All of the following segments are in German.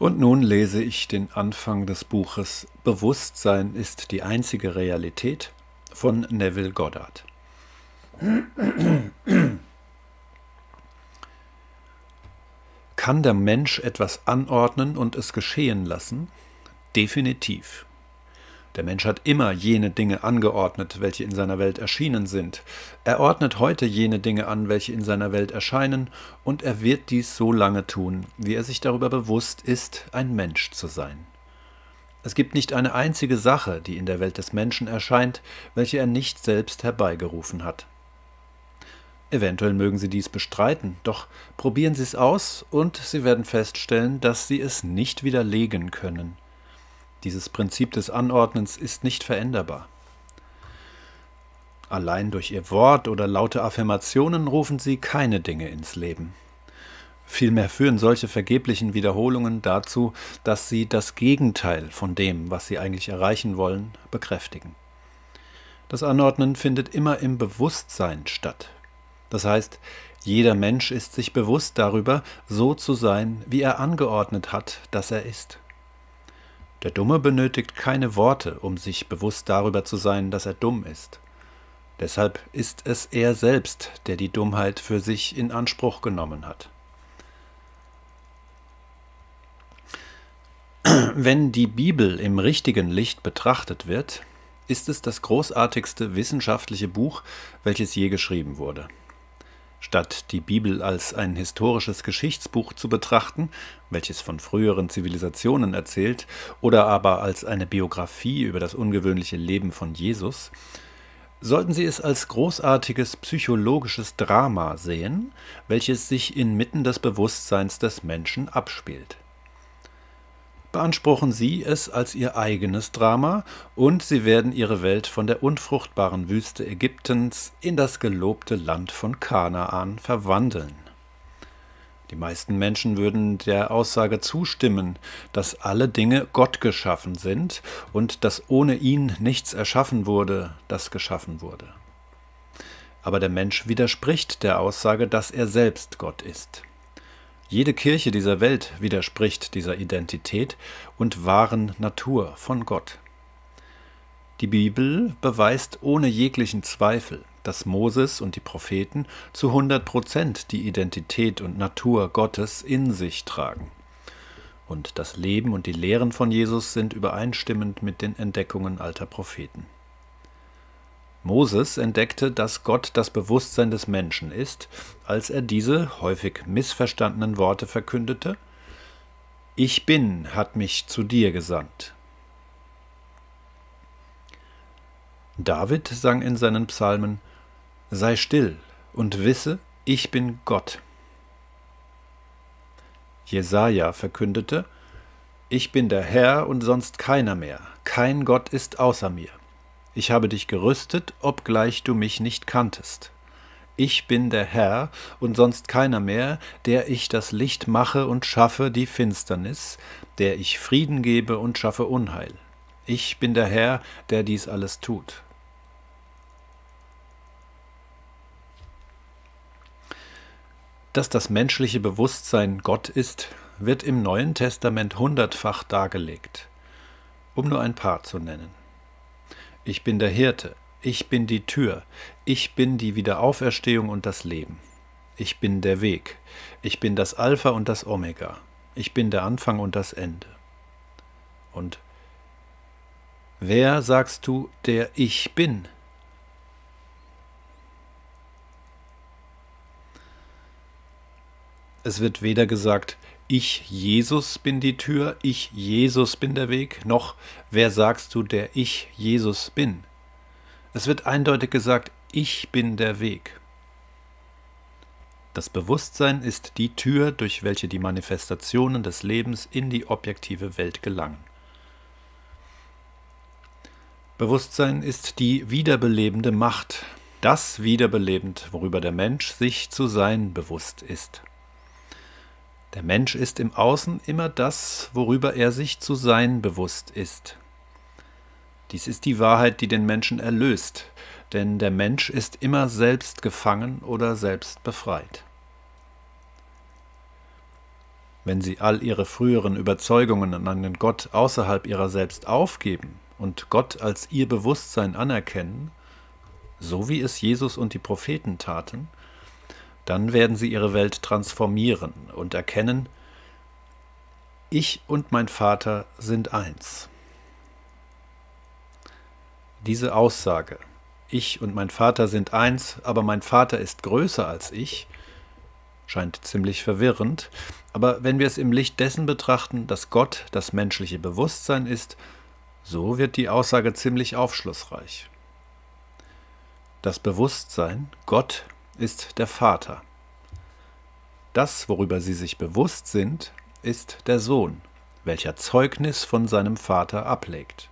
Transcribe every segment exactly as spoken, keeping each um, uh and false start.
Und nun lese ich den Anfang des Buches Bewusstsein ist die einzige Realität von Neville Goddard. Kann der Mensch etwas anordnen und es geschehen lassen? Definitiv. Der Mensch hat immer jene Dinge angeordnet, welche in seiner Welt erschienen sind. Er ordnet heute jene Dinge an, welche in seiner Welt erscheinen, und er wird dies so lange tun, wie er sich darüber bewusst ist, ein Mensch zu sein. Es gibt nicht eine einzige Sache, die in der Welt des Menschen erscheint, welche er nicht selbst herbeigerufen hat. Eventuell mögen Sie dies bestreiten, doch probieren Sie es aus und Sie werden feststellen, dass Sie es nicht widerlegen können. Dieses Prinzip des Anordnens ist nicht veränderbar. Allein durch Ihr Wort oder laute Affirmationen rufen Sie keine Dinge ins Leben. Vielmehr führen solche vergeblichen Wiederholungen dazu, dass Sie das Gegenteil von dem, was Sie eigentlich erreichen wollen, bekräftigen. Das Anordnen findet immer im Bewusstsein statt. Das heißt, jeder Mensch ist sich bewusst darüber, so zu sein, wie er angeordnet hat, dass er ist. Der Dumme benötigt keine Worte, um sich bewusst darüber zu sein, dass er dumm ist. Deshalb ist es er selbst, der die Dummheit für sich in Anspruch genommen hat. Wenn die Bibel im richtigen Licht betrachtet wird, ist es das großartigste wissenschaftliche Buch, welches je geschrieben wurde. Statt die Bibel als ein historisches Geschichtsbuch zu betrachten, welches von früheren Zivilisationen erzählt, oder aber als eine Biografie über das ungewöhnliche Leben von Jesus, sollten Sie es als großartiges psychologisches Drama sehen, welches sich inmitten des Bewusstseins des Menschen abspielt. Beanspruchen Sie es als Ihr eigenes Drama, und Sie werden Ihre Welt von der unfruchtbaren Wüste Ägyptens in das gelobte Land von Kanaan verwandeln. Die meisten Menschen würden der Aussage zustimmen, dass alle Dinge Gott geschaffen sind und dass ohne ihn nichts erschaffen wurde, das geschaffen wurde. Aber der Mensch widerspricht der Aussage, dass er selbst Gott ist. Jede Kirche dieser Welt widerspricht dieser Identität und wahren Natur von Gott. Die Bibel beweist ohne jeglichen Zweifel, dass Moses und die Propheten zu hundert Prozent die Identität und Natur Gottes in sich tragen. Und das Leben und die Lehren von Jesus sind übereinstimmend mit den Entdeckungen alter Propheten. Moses entdeckte, dass Gott das Bewusstsein des Menschen ist, als er diese häufig missverstandenen Worte verkündete: Ich bin, hat mich zu dir gesandt. David sang in seinen Psalmen: Sei still und wisse, ich bin Gott. Jesaja verkündete: Ich bin der Herr und sonst keiner mehr, kein Gott ist außer mir. Ich habe dich gerüstet, obgleich du mich nicht kanntest. Ich bin der Herr und sonst keiner mehr, der ich das Licht mache und schaffe die Finsternis, der ich Frieden gebe und schaffe Unheil. Ich bin der Herr, der dies alles tut. Dass das menschliche Bewusstsein Gott ist, wird im Neuen Testament hundertfach dargelegt, um nur ein paar zu nennen. Ich bin der Hirte, ich bin die Tür, ich bin die Wiederauferstehung und das Leben. Ich bin der Weg, ich bin das Alpha und das Omega, ich bin der Anfang und das Ende. Und wer, sagst du, der ich bin? Es wird weder gesagt, ich, Jesus, bin die Tür, ich, Jesus, bin der Weg, noch, wer sagst du, der ich, Jesus, bin? Es wird eindeutig gesagt, ich bin der Weg. Das Bewusstsein ist die Tür, durch welche die Manifestationen des Lebens in die objektive Welt gelangen. Bewusstsein ist die wiederbelebende Macht, das wiederbelebend, worüber der Mensch sich zu sein bewusst ist. Der Mensch ist im Außen immer das, worüber er sich zu sein bewusst ist. Dies ist die Wahrheit, die den Menschen erlöst, denn der Mensch ist immer selbst gefangen oder selbst befreit. Wenn sie all ihre früheren Überzeugungen an einen Gott außerhalb ihrer selbst aufgeben und Gott als ihr Bewusstsein anerkennen, so wie es Jesus und die Propheten taten, dann werden sie ihre Welt transformieren und erkennen, ich und mein Vater sind eins. Diese Aussage, ich und mein Vater sind eins, aber mein Vater ist größer als ich, scheint ziemlich verwirrend, aber wenn wir es im Licht dessen betrachten, dass Gott das menschliche Bewusstsein ist, so wird die Aussage ziemlich aufschlussreich. Das Bewusstsein, Gott, ist der Vater. Das, worüber sie sich bewusst sind, ist der Sohn, welcher Zeugnis von seinem Vater ablegt.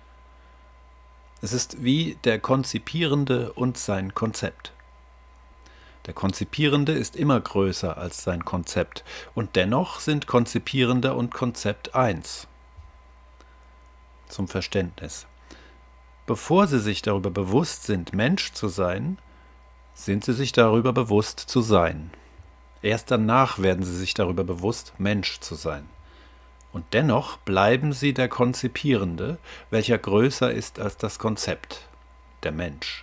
Es ist wie der Konzipierende und sein Konzept. Der Konzipierende ist immer größer als sein Konzept, und dennoch sind Konzipierender und Konzept eins. Zum Verständnis. Bevor sie sich darüber bewusst sind, Mensch zu sein, sind sie sich darüber bewusst zu sein. Erst danach werden sie sich darüber bewusst, Mensch zu sein. Und dennoch bleiben sie der Konzipierende, welcher größer ist als das Konzept, der Mensch.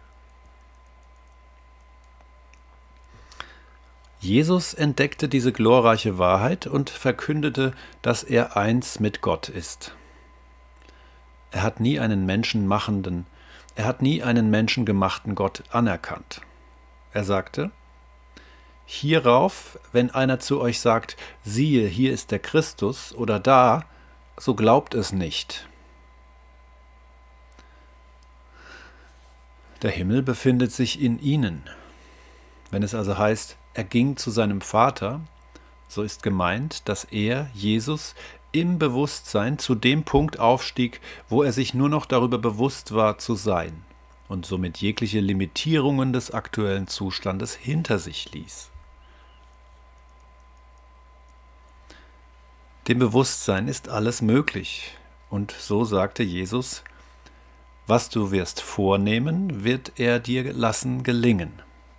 Jesus entdeckte diese glorreiche Wahrheit und verkündete, dass er eins mit Gott ist. Er hat nie einen menschenmachenden, er hat nie einen menschengemachten Gott anerkannt. Er sagte, hierauf, wenn einer zu euch sagt, siehe, hier ist der Christus oder da, so glaubt es nicht. Der Himmel befindet sich in ihnen. Wenn es also heißt, er ging zu seinem Vater, so ist gemeint, dass er, Jesus, im Bewusstsein zu dem Punkt aufstieg, wo er sich nur noch darüber bewusst war zu sein und somit jegliche Limitierungen des aktuellen Zustandes hinter sich ließ. Dem Bewusstsein ist alles möglich, und so sagte Jesus, was du wirst vornehmen, wird er dir lassen gelingen.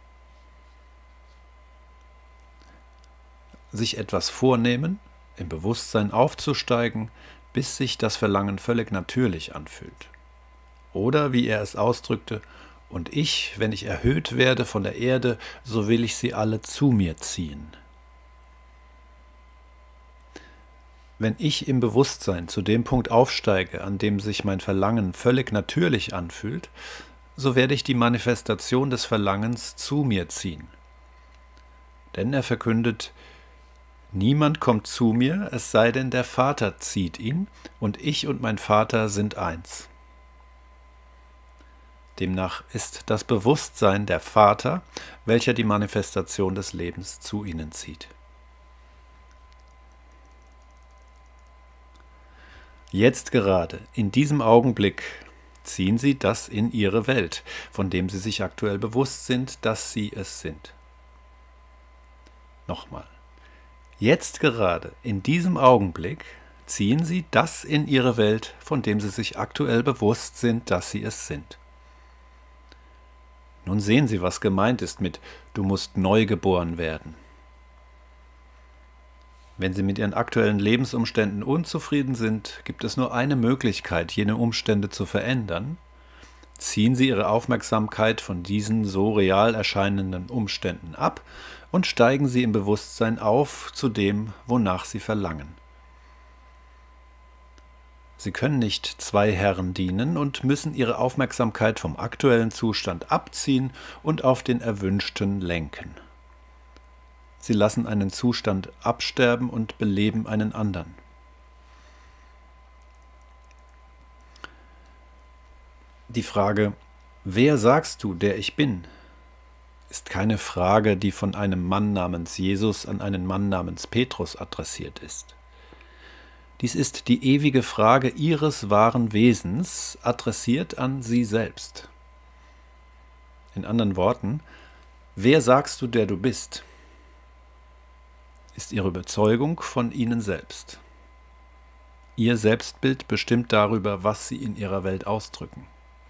Sich etwas vornehmen, im Bewusstsein aufzusteigen, bis sich das Verlangen völlig natürlich anfühlt. Oder, wie er es ausdrückte, und ich, wenn ich erhöht werde von der Erde, so will ich sie alle zu mir ziehen. Wenn ich im Bewusstsein zu dem Punkt aufsteige, an dem sich mein Verlangen völlig natürlich anfühlt, so werde ich die Manifestation des Verlangens zu mir ziehen. Denn er verkündet, niemand kommt zu mir, es sei denn, der Vater zieht ihn, und ich und mein Vater sind eins. Demnach ist das Bewusstsein der Vater, welcher die Manifestation des Lebens zu ihnen zieht. Jetzt gerade, in diesem Augenblick, ziehen sie das in ihre Welt, von dem sie sich aktuell bewusst sind, dass sie es sind. Nochmal. Jetzt gerade, in diesem Augenblick, ziehen sie das in ihre Welt, von dem sie sich aktuell bewusst sind, dass sie es sind. Nun sehen Sie, was gemeint ist mit »Du musst neu geboren werden«. Wenn Sie mit Ihren aktuellen Lebensumständen unzufrieden sind, gibt es nur eine Möglichkeit, jene Umstände zu verändern. Ziehen Sie Ihre Aufmerksamkeit von diesen so real erscheinenden Umständen ab und steigen Sie im Bewusstsein auf zu dem, wonach Sie verlangen. Sie können nicht zwei Herren dienen und müssen Ihre Aufmerksamkeit vom aktuellen Zustand abziehen und auf den erwünschten lenken. Sie lassen einen Zustand absterben und beleben einen anderen. Die Frage, wer sagst du, der ich bin, ist keine Frage, die von einem Mann namens Jesus an einen Mann namens Petrus adressiert ist. Dies ist die ewige Frage Ihres wahren Wesens, adressiert an Sie selbst. In anderen Worten, wer sagst du, der du bist? Ist Ihre Überzeugung von Ihnen selbst. Ihr Selbstbild bestimmt darüber, was Sie in Ihrer Welt ausdrücken.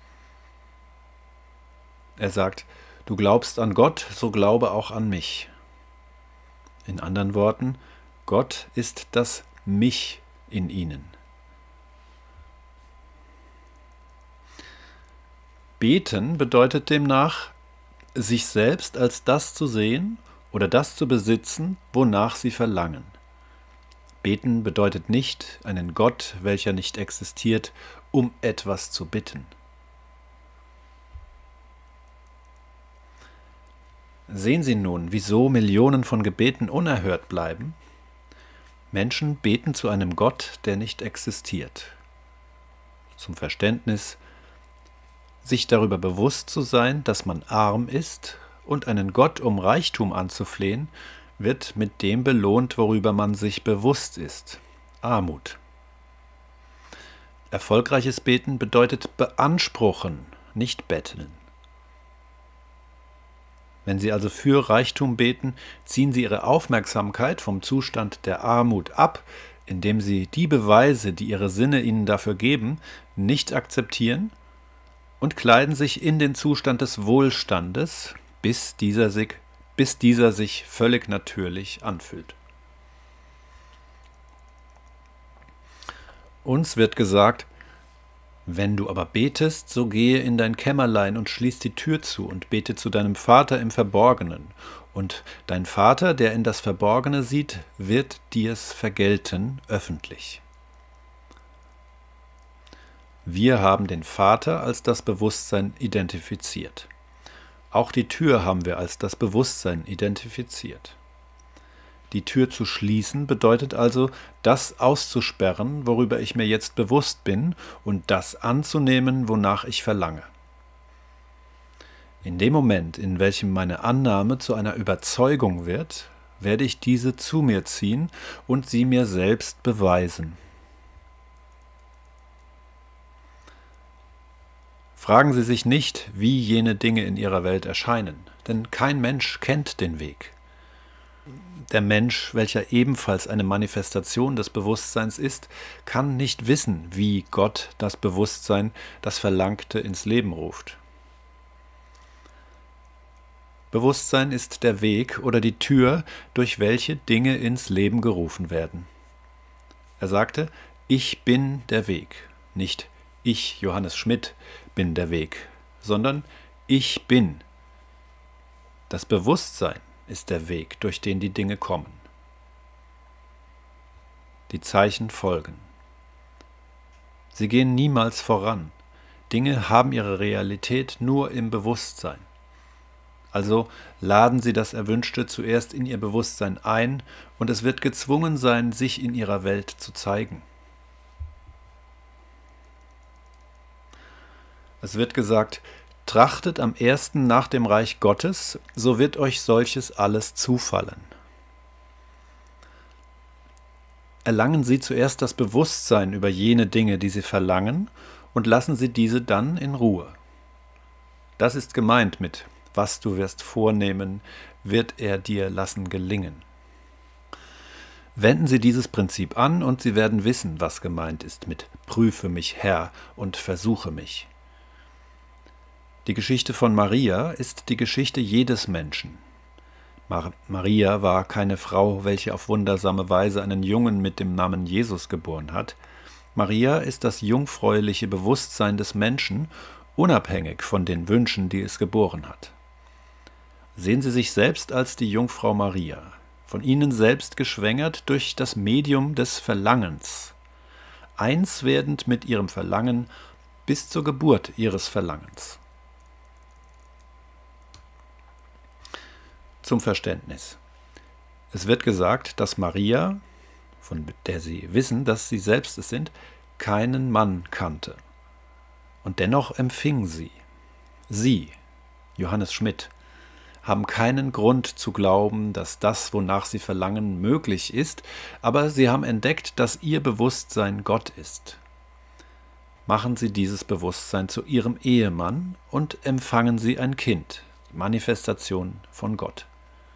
Er sagt, du glaubst an Gott, so glaube auch an mich. In anderen Worten, Gott ist das Mich in ihnen. Beten bedeutet demnach, sich selbst als das zu sehen oder das zu besitzen, wonach sie verlangen. Beten bedeutet nicht, einen Gott, welcher nicht existiert, um etwas zu bitten. Sehen Sie nun, wieso Millionen von Gebeten unerhört bleiben? Menschen beten zu einem Gott, der nicht existiert. Zum Verständnis, sich darüber bewusst zu sein, dass man arm ist, und einen Gott um Reichtum anzuflehen, wird mit dem belohnt, worüber man sich bewusst ist: Armut. Erfolgreiches Beten bedeutet beanspruchen, nicht betteln. Wenn Sie also für Reichtum beten, ziehen Sie Ihre Aufmerksamkeit vom Zustand der Armut ab, indem Sie die Beweise, die Ihre Sinne Ihnen dafür geben, nicht akzeptieren, und kleiden sich in den Zustand des Wohlstandes, bis dieser sich, bis dieser sich völlig natürlich anfühlt. Uns wird gesagt: Wenn du aber betest, so gehe in dein Kämmerlein und schließ die Tür zu und bete zu deinem Vater im Verborgenen. Und dein Vater, der in das Verborgene sieht, wird dir's vergelten öffentlich. Wir haben den Vater als das Bewusstsein identifiziert. Auch die Tür haben wir als das Bewusstsein identifiziert. Die Tür zu schließen bedeutet also, das auszusperren, worüber ich mir jetzt bewusst bin, und das anzunehmen, wonach ich verlange. In dem Moment, in welchem meine Annahme zu einer Überzeugung wird, werde ich diese zu mir ziehen und sie mir selbst beweisen. Fragen Sie sich nicht, wie jene Dinge in Ihrer Welt erscheinen, denn kein Mensch kennt den Weg. Der Mensch, welcher ebenfalls eine Manifestation des Bewusstseins ist, kann nicht wissen, wie Gott das Bewusstsein, das Verlangte, ins Leben ruft. Bewusstsein ist der Weg oder die Tür, durch welche Dinge ins Leben gerufen werden. Er sagte: Ich bin der Weg, nicht ich, Johannes Schmidt, bin der Weg, sondern ich bin. Das Bewusstsein ist der Weg, durch den die Dinge kommen. Die Zeichen folgen. Sie gehen niemals voran. Dinge haben ihre Realität nur im Bewusstsein. Also laden Sie das Erwünschte zuerst in Ihr Bewusstsein ein, und es wird gezwungen sein, sich in Ihrer Welt zu zeigen. Es wird gesagt: Trachtet am ersten nach dem Reich Gottes, so wird euch solches alles zufallen. Erlangen Sie zuerst das Bewusstsein über jene Dinge, die Sie verlangen, und lassen Sie diese dann in Ruhe. Das ist gemeint mit: Was du wirst vornehmen, wird er dir lassen gelingen. Wenden Sie dieses Prinzip an, und Sie werden wissen, was gemeint ist mit: Prüfe mich, Herr, und versuche mich. Die Geschichte von Maria ist die Geschichte jedes Menschen. Mar- Maria war keine Frau, welche auf wundersame Weise einen Jungen mit dem Namen Jesus geboren hat. Maria ist das jungfräuliche Bewusstsein des Menschen, unabhängig von den Wünschen, die es geboren hat. Sehen Sie sich selbst als die Jungfrau Maria, von Ihnen selbst geschwängert durch das Medium des Verlangens, eins werdend mit Ihrem Verlangen bis zur Geburt Ihres Verlangens. Zum Verständnis. Es wird gesagt, dass Maria, von der Sie wissen, dass Sie selbst es sind, keinen Mann kannte. Und dennoch empfing sie. Sie, Johannes Schmidt, haben keinen Grund zu glauben, dass das, wonach sie verlangen, möglich ist, aber sie haben entdeckt, dass ihr Bewusstsein Gott ist. Machen Sie dieses Bewusstsein zu Ihrem Ehemann und empfangen Sie ein Kind, die Manifestation von Gott.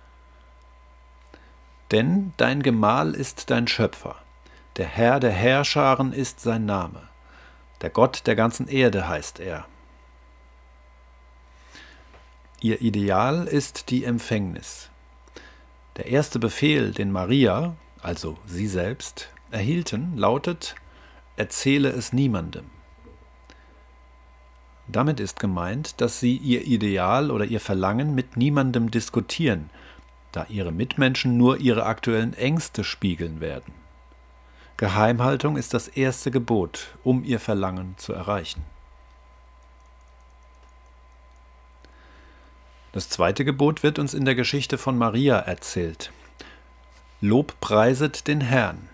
Denn dein Gemahl ist dein Schöpfer, der Herr der Heerscharen ist sein Name, der Gott der ganzen Erde heißt er. Ihr Ideal ist die Empfängnis. Der erste Befehl, den Maria, also Sie selbst, erhielten, lautet: Erzähle es niemandem. Damit ist gemeint, dass Sie Ihr Ideal oder Ihr Verlangen mit niemandem diskutieren, da Ihre Mitmenschen nur Ihre aktuellen Ängste spiegeln werden. Geheimhaltung ist das erste Gebot, um Ihr Verlangen zu erreichen. Das zweite Gebot wird uns in der Geschichte von Maria erzählt. Lobpreiset den Herrn.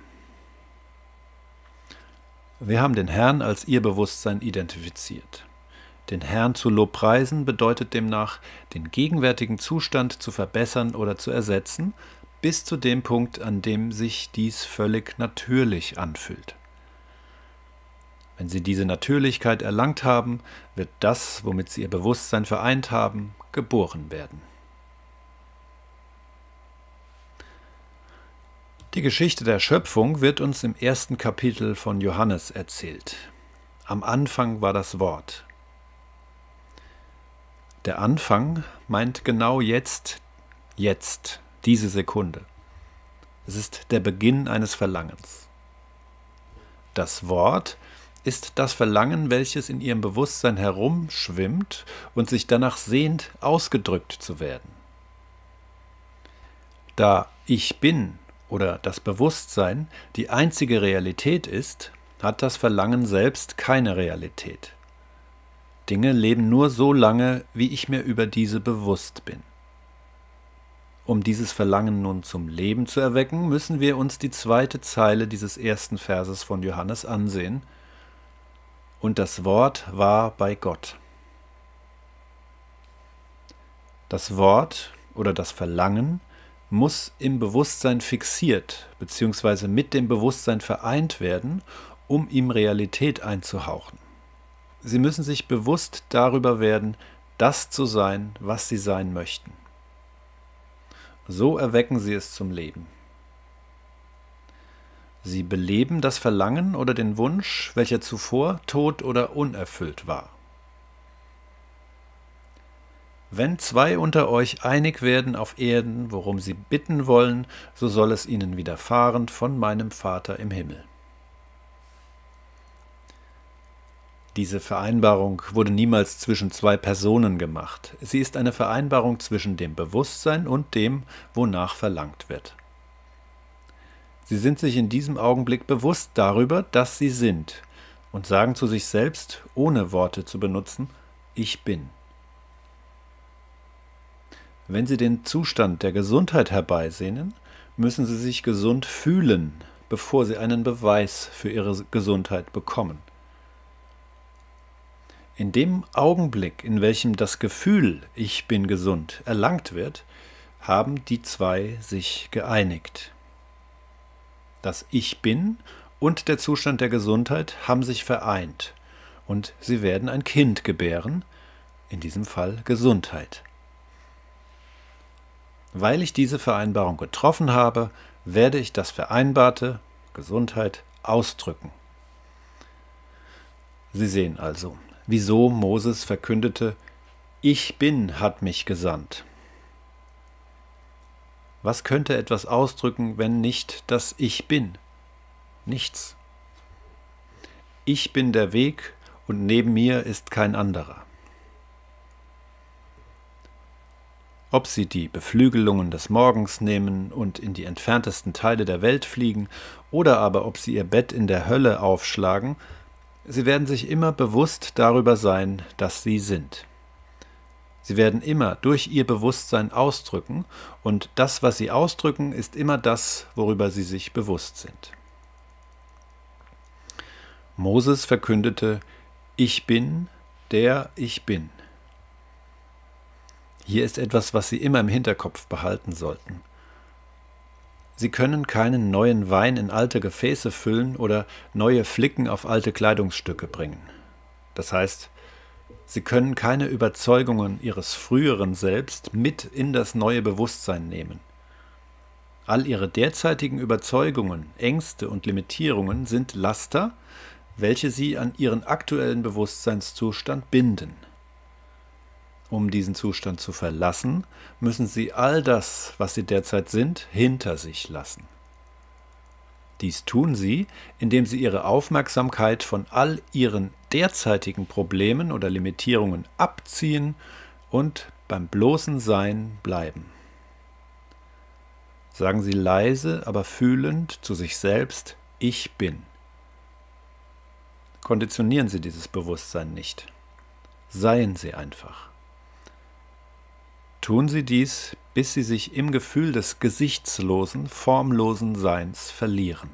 Wir haben den Herrn als Ihr Bewusstsein identifiziert. Den Herrn zu lobpreisen bedeutet demnach, den gegenwärtigen Zustand zu verbessern oder zu ersetzen, bis zu dem Punkt, an dem sich dies völlig natürlich anfühlt. Wenn Sie diese Natürlichkeit erlangt haben, wird das, womit Sie Ihr Bewusstsein vereint haben, geboren werden. Die Geschichte der Schöpfung wird uns im ersten Kapitel von Johannes erzählt. Am Anfang war das Wort. Der Anfang meint genau jetzt, jetzt, diese Sekunde. Es ist der Beginn eines Verlangens. Das Wort ist das Verlangen, welches in Ihrem Bewusstsein herumschwimmt und sich danach sehnt, ausgedrückt zu werden. Da Ich Bin oder das Bewusstsein die einzige Realität ist, hat das Verlangen selbst keine Realität. Dinge leben nur so lange, wie ich mir über diese bewusst bin. Um dieses Verlangen nun zum Leben zu erwecken, müssen wir uns die zweite Zeile dieses ersten Verses von Johannes ansehen. Und das Wort war bei Gott. Das Wort oder das Verlangen muss im Bewusstsein fixiert bzw. mit dem Bewusstsein vereint werden, um ihm Realität einzuhauchen. Sie müssen sich bewusst darüber werden, das zu sein, was Sie sein möchten. So erwecken Sie es zum Leben. Sie beleben das Verlangen oder den Wunsch, welcher zuvor tot oder unerfüllt war. Wenn zwei unter euch einig werden auf Erden, worum sie bitten wollen, so soll es ihnen widerfahren von meinem Vater im Himmel. Diese Vereinbarung wurde niemals zwischen zwei Personen gemacht. Sie ist eine Vereinbarung zwischen dem Bewusstsein und dem, wonach verlangt wird. Sie sind sich in diesem Augenblick bewusst darüber, dass sie sind, und sagen zu sich selbst, ohne Worte zu benutzen, ich bin. Wenn Sie den Zustand der Gesundheit herbeisehnen, müssen Sie sich gesund fühlen, bevor Sie einen Beweis für Ihre Gesundheit bekommen. In dem Augenblick, in welchem das Gefühl Ich bin gesund erlangt wird, haben die zwei sich geeinigt. Das Ich bin und der Zustand der Gesundheit haben sich vereint und sie werden ein Kind gebären, in diesem Fall Gesundheit. Weil ich diese Vereinbarung getroffen habe, werde ich das Vereinbarte, Gesundheit, ausdrücken. Sie sehen also, wieso Moses verkündete, Ich bin hat mich gesandt. Was könnte etwas ausdrücken, wenn nicht das Ich bin? Nichts. Ich bin der Weg und neben mir ist kein anderer. Ob Sie die Beflügelungen des Morgens nehmen und in die entferntesten Teile der Welt fliegen, oder aber ob Sie Ihr Bett in der Hölle aufschlagen, Sie werden sich immer bewusst darüber sein, dass Sie sind. Sie werden immer durch Ihr Bewusstsein ausdrücken, und das, was Sie ausdrücken, ist immer das, worüber Sie sich bewusst sind. Moses verkündete, Ich bin, der ich bin. Hier ist etwas, was Sie immer im Hinterkopf behalten sollten. Sie können keinen neuen Wein in alte Gefäße füllen oder neue Flicken auf alte Kleidungsstücke bringen. Das heißt, Sie können keine Überzeugungen Ihres früheren Selbst mit in das neue Bewusstsein nehmen. All Ihre derzeitigen Überzeugungen, Ängste und Limitierungen sind Laster, welche Sie an Ihren aktuellen Bewusstseinszustand binden. Um diesen Zustand zu verlassen, müssen Sie all das, was Sie derzeit sind, hinter sich lassen. Dies tun sie, indem sie ihre Aufmerksamkeit von all ihren derzeitigen Problemen oder Limitierungen abziehen und beim bloßen Sein bleiben. Sagen Sie leise, aber fühlend zu sich selbst: Ich bin. Konditionieren Sie dieses Bewusstsein nicht. Seien Sie einfach. Tun Sie dies, bis Sie sich im Gefühl des gesichtslosen, formlosen Seins verlieren.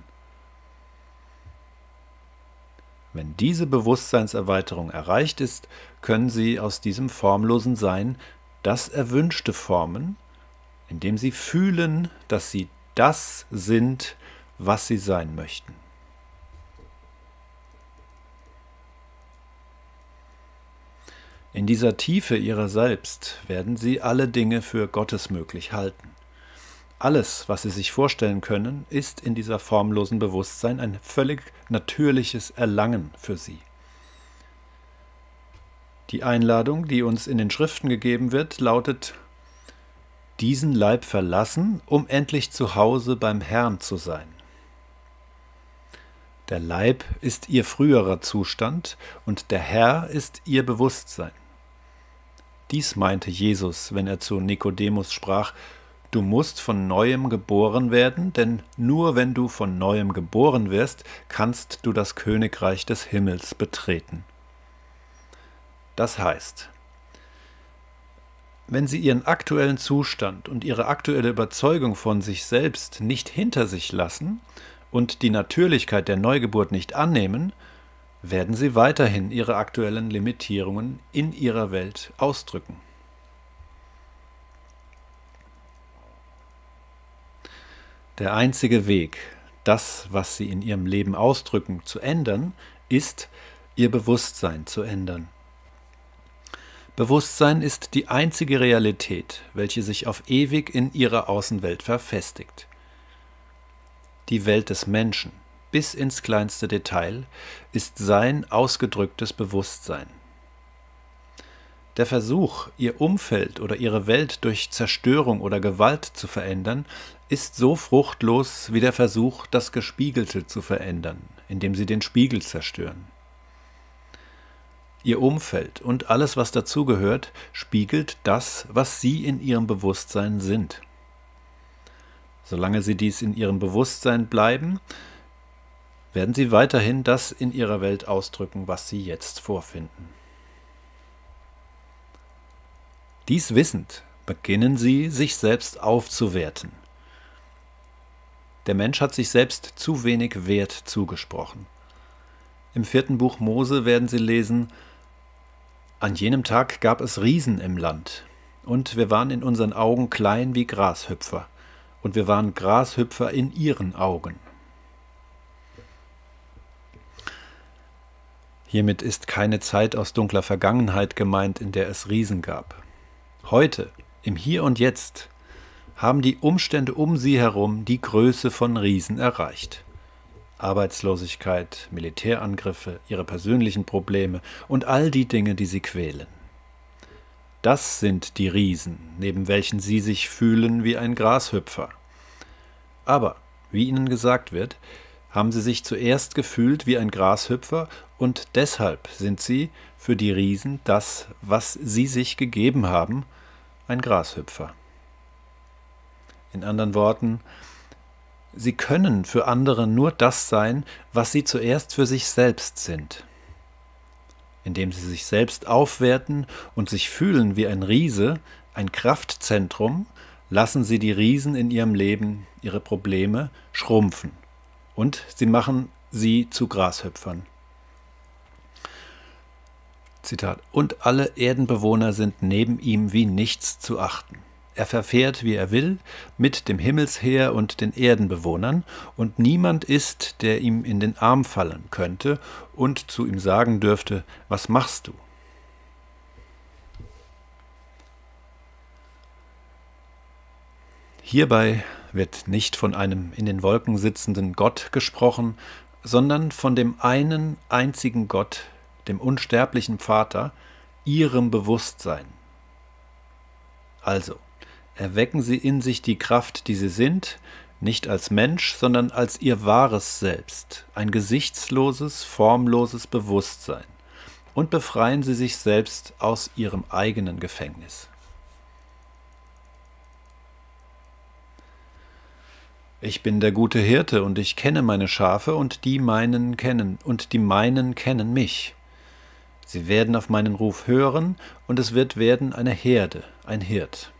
Wenn diese Bewusstseinserweiterung erreicht ist, können Sie aus diesem formlosen Sein das Erwünschte formen, indem Sie fühlen, dass Sie das sind, was Sie sein möchten. In dieser Tiefe Ihrer selbst werden Sie alle Dinge für gottesmöglich halten. Alles, was Sie sich vorstellen können, ist in dieser formlosen Bewusstsein ein völlig natürliches Erlangen für Sie. Die Einladung, die uns in den Schriften gegeben wird, lautet: diesen Leib verlassen, um endlich zu Hause beim Herrn zu sein. Der Leib ist Ihr früherer Zustand und der Herr ist Ihr Bewusstsein. Dies meinte Jesus, wenn er zu Nikodemus sprach: Du musst von Neuem geboren werden, denn nur wenn du von Neuem geboren wirst, kannst du das Königreich des Himmels betreten. Das heißt, wenn Sie Ihren aktuellen Zustand und Ihre aktuelle Überzeugung von sich selbst nicht hinter sich lassen und die Natürlichkeit der Neugeburt nicht annehmen, werden Sie weiterhin Ihre aktuellen Limitierungen in Ihrer Welt ausdrücken. Der einzige Weg, das, was Sie in Ihrem Leben ausdrücken, zu ändern, ist, Ihr Bewusstsein zu ändern. Bewusstsein ist die einzige Realität, welche sich auf ewig in Ihrer Außenwelt verfestigt. Die Welt des Menschen, bis ins kleinste Detail, ist sein ausgedrücktes Bewusstsein. Der Versuch, Ihr Umfeld oder Ihre Welt durch Zerstörung oder Gewalt zu verändern, ist so fruchtlos wie der Versuch, das Gespiegelte zu verändern, indem Sie den Spiegel zerstören. Ihr Umfeld und alles, was dazugehört, spiegelt das, was Sie in Ihrem Bewusstsein sind. Solange Sie dies in Ihrem Bewusstsein bleiben, werden Sie weiterhin das in Ihrer Welt ausdrücken, was Sie jetzt vorfinden. Dies wissend, beginnen Sie, sich selbst aufzuwerten. Der Mensch hat sich selbst zu wenig Wert zugesprochen. Im vierten Buch Mose werden Sie lesen: An jenem Tag gab es Riesen im Land, und wir waren in unseren Augen klein wie Grashüpfer, und wir waren Grashüpfer in ihren Augen. Hiermit ist keine Zeit aus dunkler Vergangenheit gemeint, in der es Riesen gab. Heute, im Hier und Jetzt, haben die Umstände um Sie herum die Größe von Riesen erreicht. Arbeitslosigkeit, Militärangriffe, Ihre persönlichen Probleme und all die Dinge, die Sie quälen. Das sind die Riesen, neben welchen Sie sich fühlen wie ein Grashüpfer. Aber, wie Ihnen gesagt wird, haben Sie sich zuerst gefühlt wie ein Grashüpfer und deshalb sind Sie für die Riesen das, was Sie sich gegeben haben, ein Grashüpfer. In anderen Worten, Sie können für andere nur das sein, was Sie zuerst für sich selbst sind. Indem Sie sich selbst aufwerten und sich fühlen wie ein Riese, ein Kraftzentrum, lassen Sie die Riesen in Ihrem Leben, Ihre Probleme, schrumpfen. Und Sie machen sie zu Grashüpfern. Zitat: Und alle Erdenbewohner sind neben ihm wie nichts zu achten. Er verfährt, wie er will, mit dem Himmelsheer und den Erdenbewohnern, und niemand ist, der ihm in den Arm fallen könnte und zu ihm sagen dürfte: Was machst du? Hierbei wird nicht von einem in den Wolken sitzenden Gott gesprochen, sondern von dem einen einzigen Gott, dem unsterblichen Vater, Ihrem Bewusstsein. Also, erwecken Sie in sich die Kraft, die Sie sind, nicht als Mensch, sondern als ihr wahres Selbst, ein gesichtsloses, formloses Bewusstsein, und befreien Sie sich selbst aus Ihrem eigenen Gefängnis. Ich bin der gute Hirte, und ich kenne meine Schafe, und die meinen kennen, und die meinen kennen mich. Sie werden auf meinen Ruf hören, und es wird werden eine Herde, ein Hirt.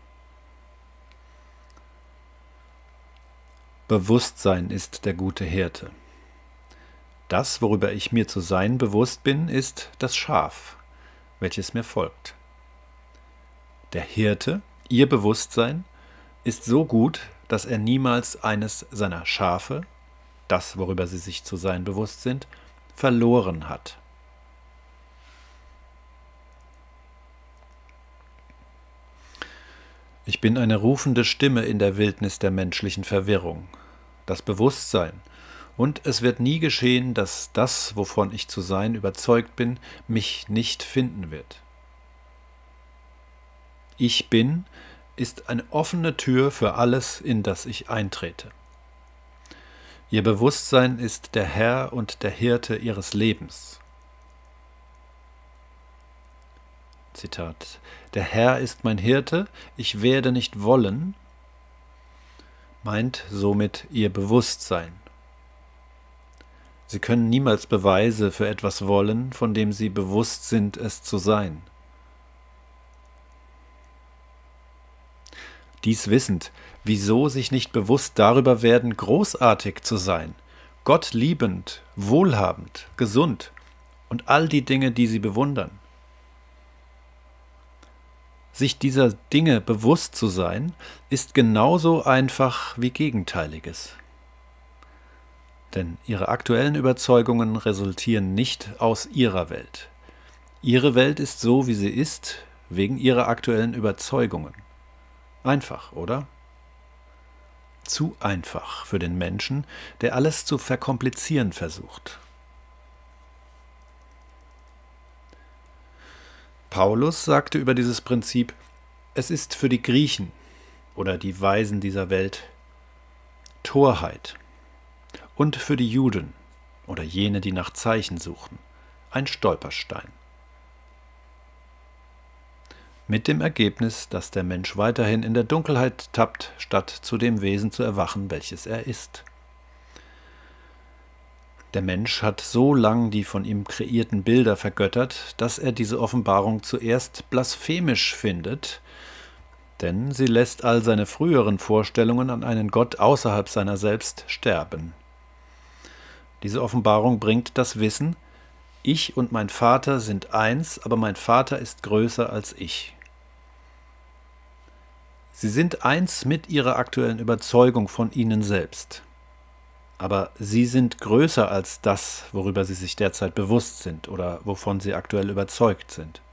Bewusstsein ist der gute Hirte. Das, worüber ich mir zu sein bewusst bin, ist das Schaf, welches mir folgt. Der Hirte, ihr Bewusstsein, ist so gut, dass er niemals eines seiner Schafe, das, worüber sie sich zu sein bewusst sind, verloren hat. Ich bin eine rufende Stimme in der Wildnis der menschlichen Verwirrung, das Bewusstsein, und es wird nie geschehen, dass das, wovon ich zu sein überzeugt bin, mich nicht finden wird. Ich bin ist eine offene Tür für alles, in das ich eintrete. Ihr Bewusstsein ist der Herr und der Hirte ihres Lebens. Zitat: Der Herr ist mein Hirte, ich werde nicht wollen, meint somit ihr Bewusstsein. Sie können niemals Beweise für etwas wollen, von dem sie bewusst sind, es zu sein. Dies wissend, wieso sich nicht bewusst darüber werden, großartig zu sein, Gott liebend, wohlhabend, gesund und all die Dinge, die sie bewundern. Sich dieser Dinge bewusst zu sein, ist genauso einfach wie Gegenteiliges. Denn ihre aktuellen Überzeugungen resultieren nicht aus ihrer Welt. Ihre Welt ist so, wie sie ist, wegen ihrer aktuellen Überzeugungen. Einfach, oder? Zu einfach für den Menschen, der alles zu verkomplizieren versucht. Paulus sagte über dieses Prinzip: Es ist für die Griechen oder die Weisen dieser Welt Torheit und für die Juden oder jene, die nach Zeichen suchen, ein Stolperstein. Mit dem Ergebnis, dass der Mensch weiterhin in der Dunkelheit tappt, statt zu dem Wesen zu erwachen, welches er ist. Der Mensch hat so lang die von ihm kreierten Bilder vergöttert, dass er diese Offenbarung zuerst blasphemisch findet, denn sie lässt all seine früheren Vorstellungen an einen Gott außerhalb seiner selbst sterben. Diese Offenbarung bringt das Wissen: Ich und mein Vater sind eins, aber mein Vater ist größer als ich. Sie sind eins mit ihrer aktuellen Überzeugung von ihnen selbst. Aber sie sind größer als das, worüber sie sich derzeit bewusst sind oder wovon sie aktuell überzeugt sind.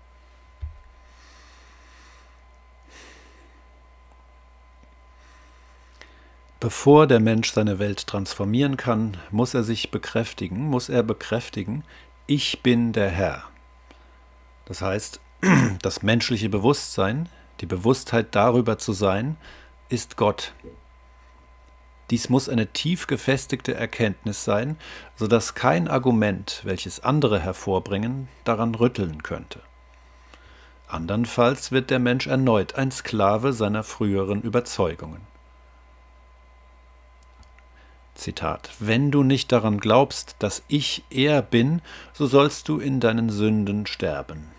Bevor der Mensch seine Welt transformieren kann, muss er sich bekräftigen, muss er bekräftigen, ich bin der Herr. Das heißt, das menschliche Bewusstsein, die Bewusstheit darüber zu sein, ist Gott. Dies muss eine tief gefestigte Erkenntnis sein, sodass kein Argument, welches andere hervorbringen, daran rütteln könnte. Andernfalls wird der Mensch erneut ein Sklave seiner früheren Überzeugungen. Zitat: Wenn du nicht daran glaubst, dass ich er bin, so sollst du in deinen Sünden sterben.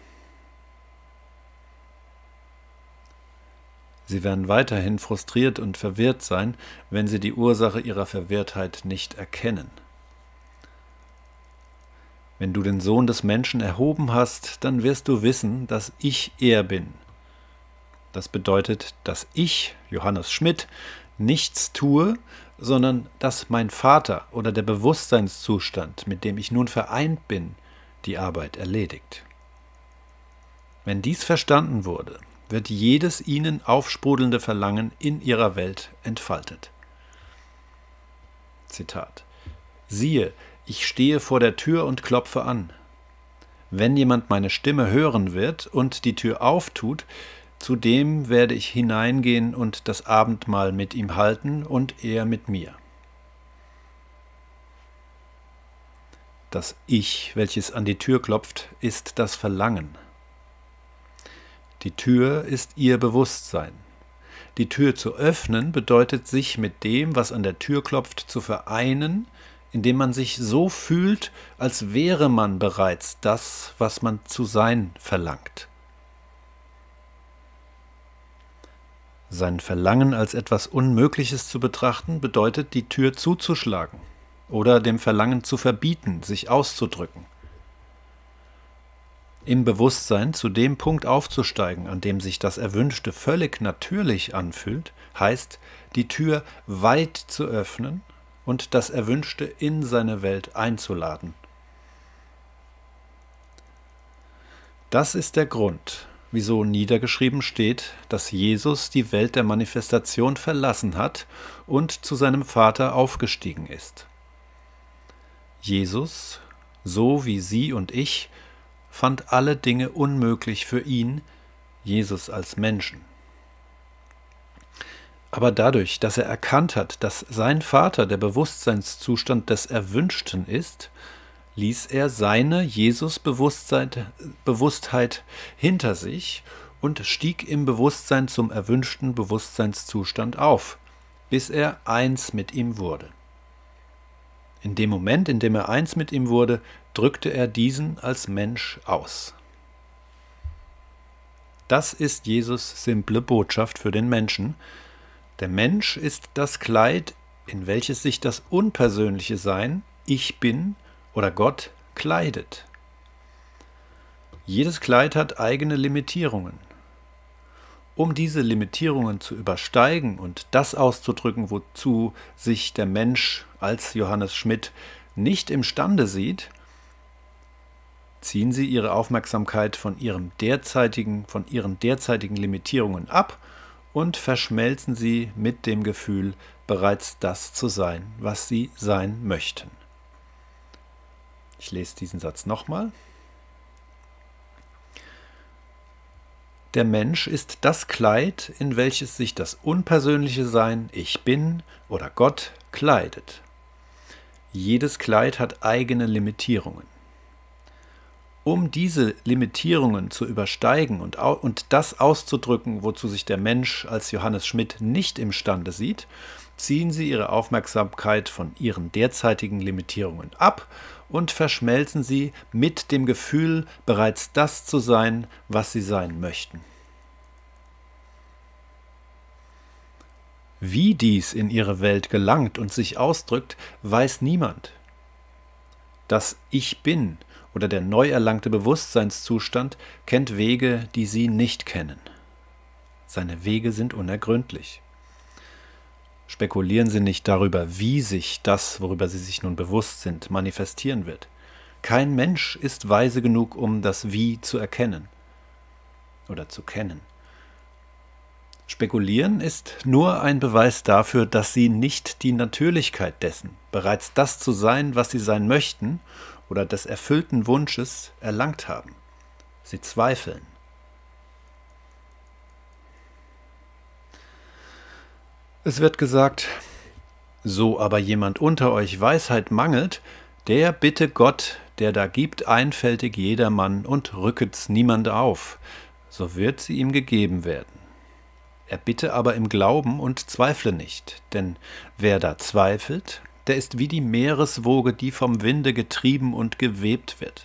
Sie werden weiterhin frustriert und verwirrt sein, wenn sie die Ursache ihrer Verwirrtheit nicht erkennen. Wenn du den Sohn des Menschen erhoben hast, dann wirst du wissen, dass ich er bin. Das bedeutet, dass ich, Johannes Schmidt, nichts tue, sondern dass mein Vater oder der Bewusstseinszustand, mit dem ich nun vereint bin, die Arbeit erledigt. Wenn dies verstanden wurde, wird jedes ihnen aufsprudelnde Verlangen in ihrer Welt entfaltet. Zitat: Siehe, ich stehe vor der Tür und klopfe an. Wenn jemand meine Stimme hören wird und die Tür auftut, Zu dem werde ich hineingehen und das Abendmahl mit ihm halten und er mit mir. Das Ich, welches an die Tür klopft, ist das Verlangen. Die Tür ist ihr Bewusstsein. Die Tür zu öffnen bedeutet, sich mit dem, was an der Tür klopft, zu vereinen, indem man sich so fühlt, als wäre man bereits das, was man zu sein verlangt. Sein Verlangen als etwas Unmögliches zu betrachten, bedeutet, die Tür zuzuschlagen oder dem Verlangen zu verbieten, sich auszudrücken. Im Bewusstsein zu dem Punkt aufzusteigen, an dem sich das Erwünschte völlig natürlich anfühlt, heißt, die Tür weit zu öffnen und das Erwünschte in seine Welt einzuladen. Das ist der Grund, wieso niedergeschrieben steht, dass Jesus die Welt der Manifestation verlassen hat und zu seinem Vater aufgestiegen ist. Jesus, so wie Sie und ich, fand alle Dinge unmöglich für ihn, Jesus als Menschen. Aber dadurch, dass er erkannt hat, dass sein Vater der Bewusstseinszustand des Erwünschten ist, ließ er seine Jesus-Bewusstheit Bewusstheit hinter sich und stieg im Bewusstsein zum erwünschten Bewusstseinszustand auf, bis er eins mit ihm wurde. In dem Moment, in dem er eins mit ihm wurde, drückte er diesen als Mensch aus. Das ist Jesus' simple Botschaft für den Menschen. Der Mensch ist das Kleid, in welches sich das unpersönliche Sein, Ich Bin oder Gott, kleidet. Jedes Kleid hat eigene Limitierungen. Um diese Limitierungen zu übersteigen und das auszudrücken, wozu sich der Mensch als Johannes Schmidt nicht imstande sieht, ziehen Sie Ihre Aufmerksamkeit von, ihrem derzeitigen, von Ihren derzeitigen Limitierungen ab und verschmelzen Sie mit dem Gefühl, bereits das zu sein, was Sie sein möchten. Ich lese diesen Satz nochmal. Der Mensch ist das Kleid, in welches sich das unpersönliche Sein, Ich Bin oder Gott, kleidet. Jedes Kleid hat eigene Limitierungen. Um diese Limitierungen zu übersteigen und, und das auszudrücken, wozu sich der Mensch als Johannes Schmidt nicht imstande sieht, ziehen Sie Ihre Aufmerksamkeit von Ihren derzeitigen Limitierungen ab und verschmelzen sie mit dem Gefühl, bereits das zu sein, was Sie sein möchten. Wie dies in Ihre Welt gelangt und sich ausdrückt, weiß niemand. Das Ich Bin oder der neu erlangte Bewusstseinszustand kennt Wege, die Sie nicht kennen. Seine Wege sind unergründlich. Spekulieren Sie nicht darüber, wie sich das, worüber Sie sich nun bewusst sind, manifestieren wird. Kein Mensch ist weise genug, um das Wie zu erkennen oder zu kennen. Spekulieren ist nur ein Beweis dafür, dass Sie nicht die Natürlichkeit dessen, bereits das zu sein, was Sie sein möchten oder des erfüllten Wunsches erlangt haben. Sie zweifeln. Es wird gesagt, so aber jemand unter euch Weisheit mangelt, der bitte Gott, der da gibt einfältig jedermann und rücket's niemand auf, so wird sie ihm gegeben werden. Er bitte aber im Glauben und zweifle nicht, denn wer da zweifelt, der ist wie die Meereswoge, die vom Winde getrieben und gewebt wird.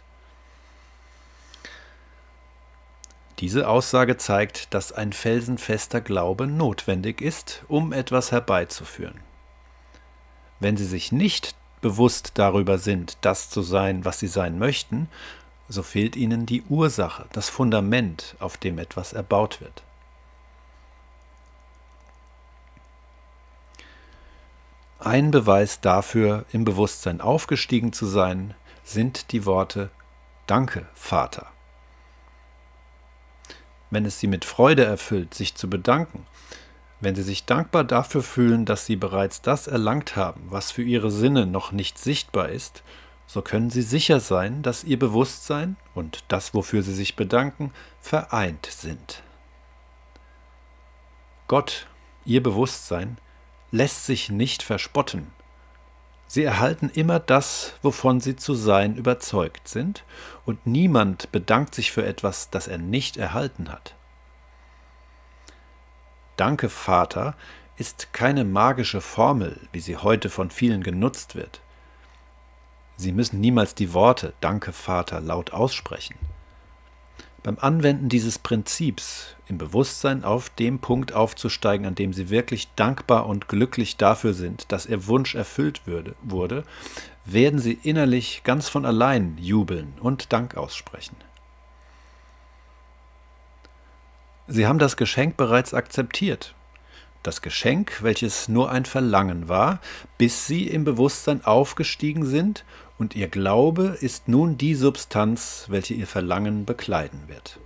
Diese Aussage zeigt, dass ein felsenfester Glaube notwendig ist, um etwas herbeizuführen. Wenn Sie sich nicht bewusst darüber sind, das zu sein, was Sie sein möchten, so fehlt Ihnen die Ursache, das Fundament, auf dem etwas erbaut wird. Ein Beweis dafür, im Bewusstsein aufgestiegen zu sein, sind die Worte Danke, Vater. Wenn es Sie mit Freude erfüllt, sich zu bedanken, wenn Sie sich dankbar dafür fühlen, dass Sie bereits das erlangt haben, was für Ihre Sinne noch nicht sichtbar ist, so können Sie sicher sein, dass Ihr Bewusstsein und das, wofür Sie sich bedanken, vereint sind. Gott, ihr Bewusstsein, lässt sich nicht verspotten. Sie erhalten immer das, wovon sie zu sein überzeugt sind, und niemand bedankt sich für etwas, das er nicht erhalten hat. Danke, Vater, ist keine magische Formel, wie sie heute von vielen genutzt wird. Sie müssen niemals die Worte Danke, Vater laut aussprechen. Beim Anwenden dieses Prinzips, im Bewusstsein auf dem Punkt aufzusteigen, an dem Sie wirklich dankbar und glücklich dafür sind, dass Ihr Wunsch erfüllt würde, wurde, werden Sie innerlich ganz von allein jubeln und Dank aussprechen. Sie haben das Geschenk bereits akzeptiert. Das Geschenk, welches nur ein Verlangen war, bis Sie im Bewusstsein aufgestiegen sind, und Ihr Glaube ist nun die Substanz, welche Ihr Verlangen bekleiden wird.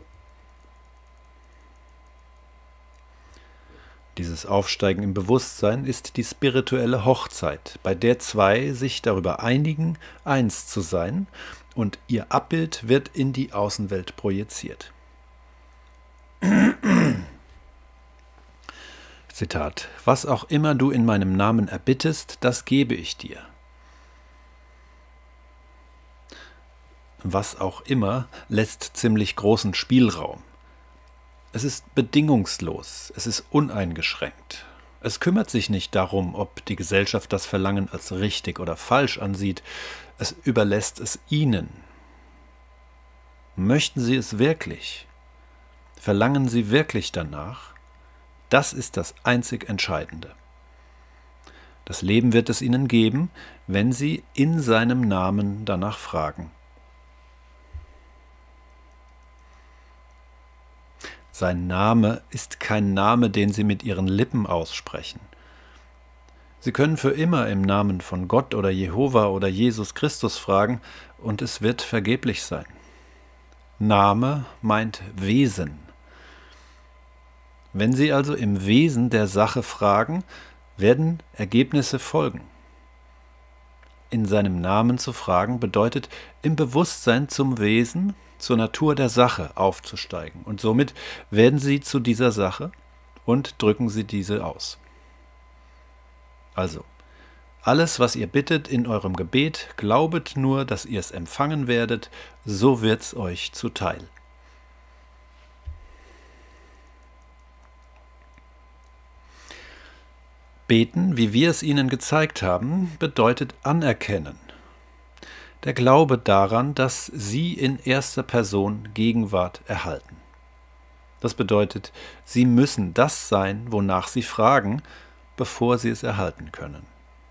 Dieses Aufsteigen im Bewusstsein ist die spirituelle Hochzeit, bei der zwei sich darüber einigen, eins zu sein, und ihr Abbild wird in die Außenwelt projiziert. Zitat: Was auch immer du in meinem Namen erbittest, das gebe ich dir. Was auch immer lässt ziemlich großen Spielraum. Es ist bedingungslos, es ist uneingeschränkt. Es kümmert sich nicht darum, ob die Gesellschaft das Verlangen als richtig oder falsch ansieht. Es überlässt es Ihnen. Möchten Sie es wirklich? Verlangen Sie wirklich danach? Das ist das einzig Entscheidende. Das Leben wird es Ihnen geben, wenn Sie in seinem Namen danach fragen. Sein Name ist kein Name, den Sie mit Ihren Lippen aussprechen. Sie können für immer im Namen von Gott oder Jehova oder Jesus Christus fragen, und es wird vergeblich sein. Name meint Wesen. Wenn Sie also im Wesen der Sache fragen, werden Ergebnisse folgen. In seinem Namen zu fragen bedeutet, im Bewusstsein zum Wesen, zur Natur der Sache aufzusteigen. Und somit werden Sie zu dieser Sache und drücken Sie diese aus. Also, alles, was ihr bittet in eurem Gebet, glaubet nur, dass ihr es empfangen werdet, so wird's euch zuteil. Beten, wie wir es Ihnen gezeigt haben, bedeutet anerkennen. Der Glaube daran, dass Sie in erster Person Gegenwart erhalten. Das bedeutet, Sie müssen das sein, wonach Sie fragen, bevor Sie es erhalten können.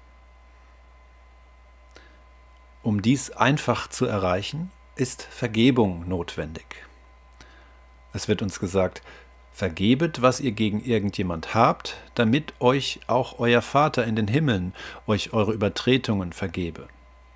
Um dies einfach zu erreichen, ist Vergebung notwendig. Es wird uns gesagt, vergebet, was ihr gegen irgendjemand habt, damit euch auch euer Vater in den Himmeln euch eure Übertretungen vergebe.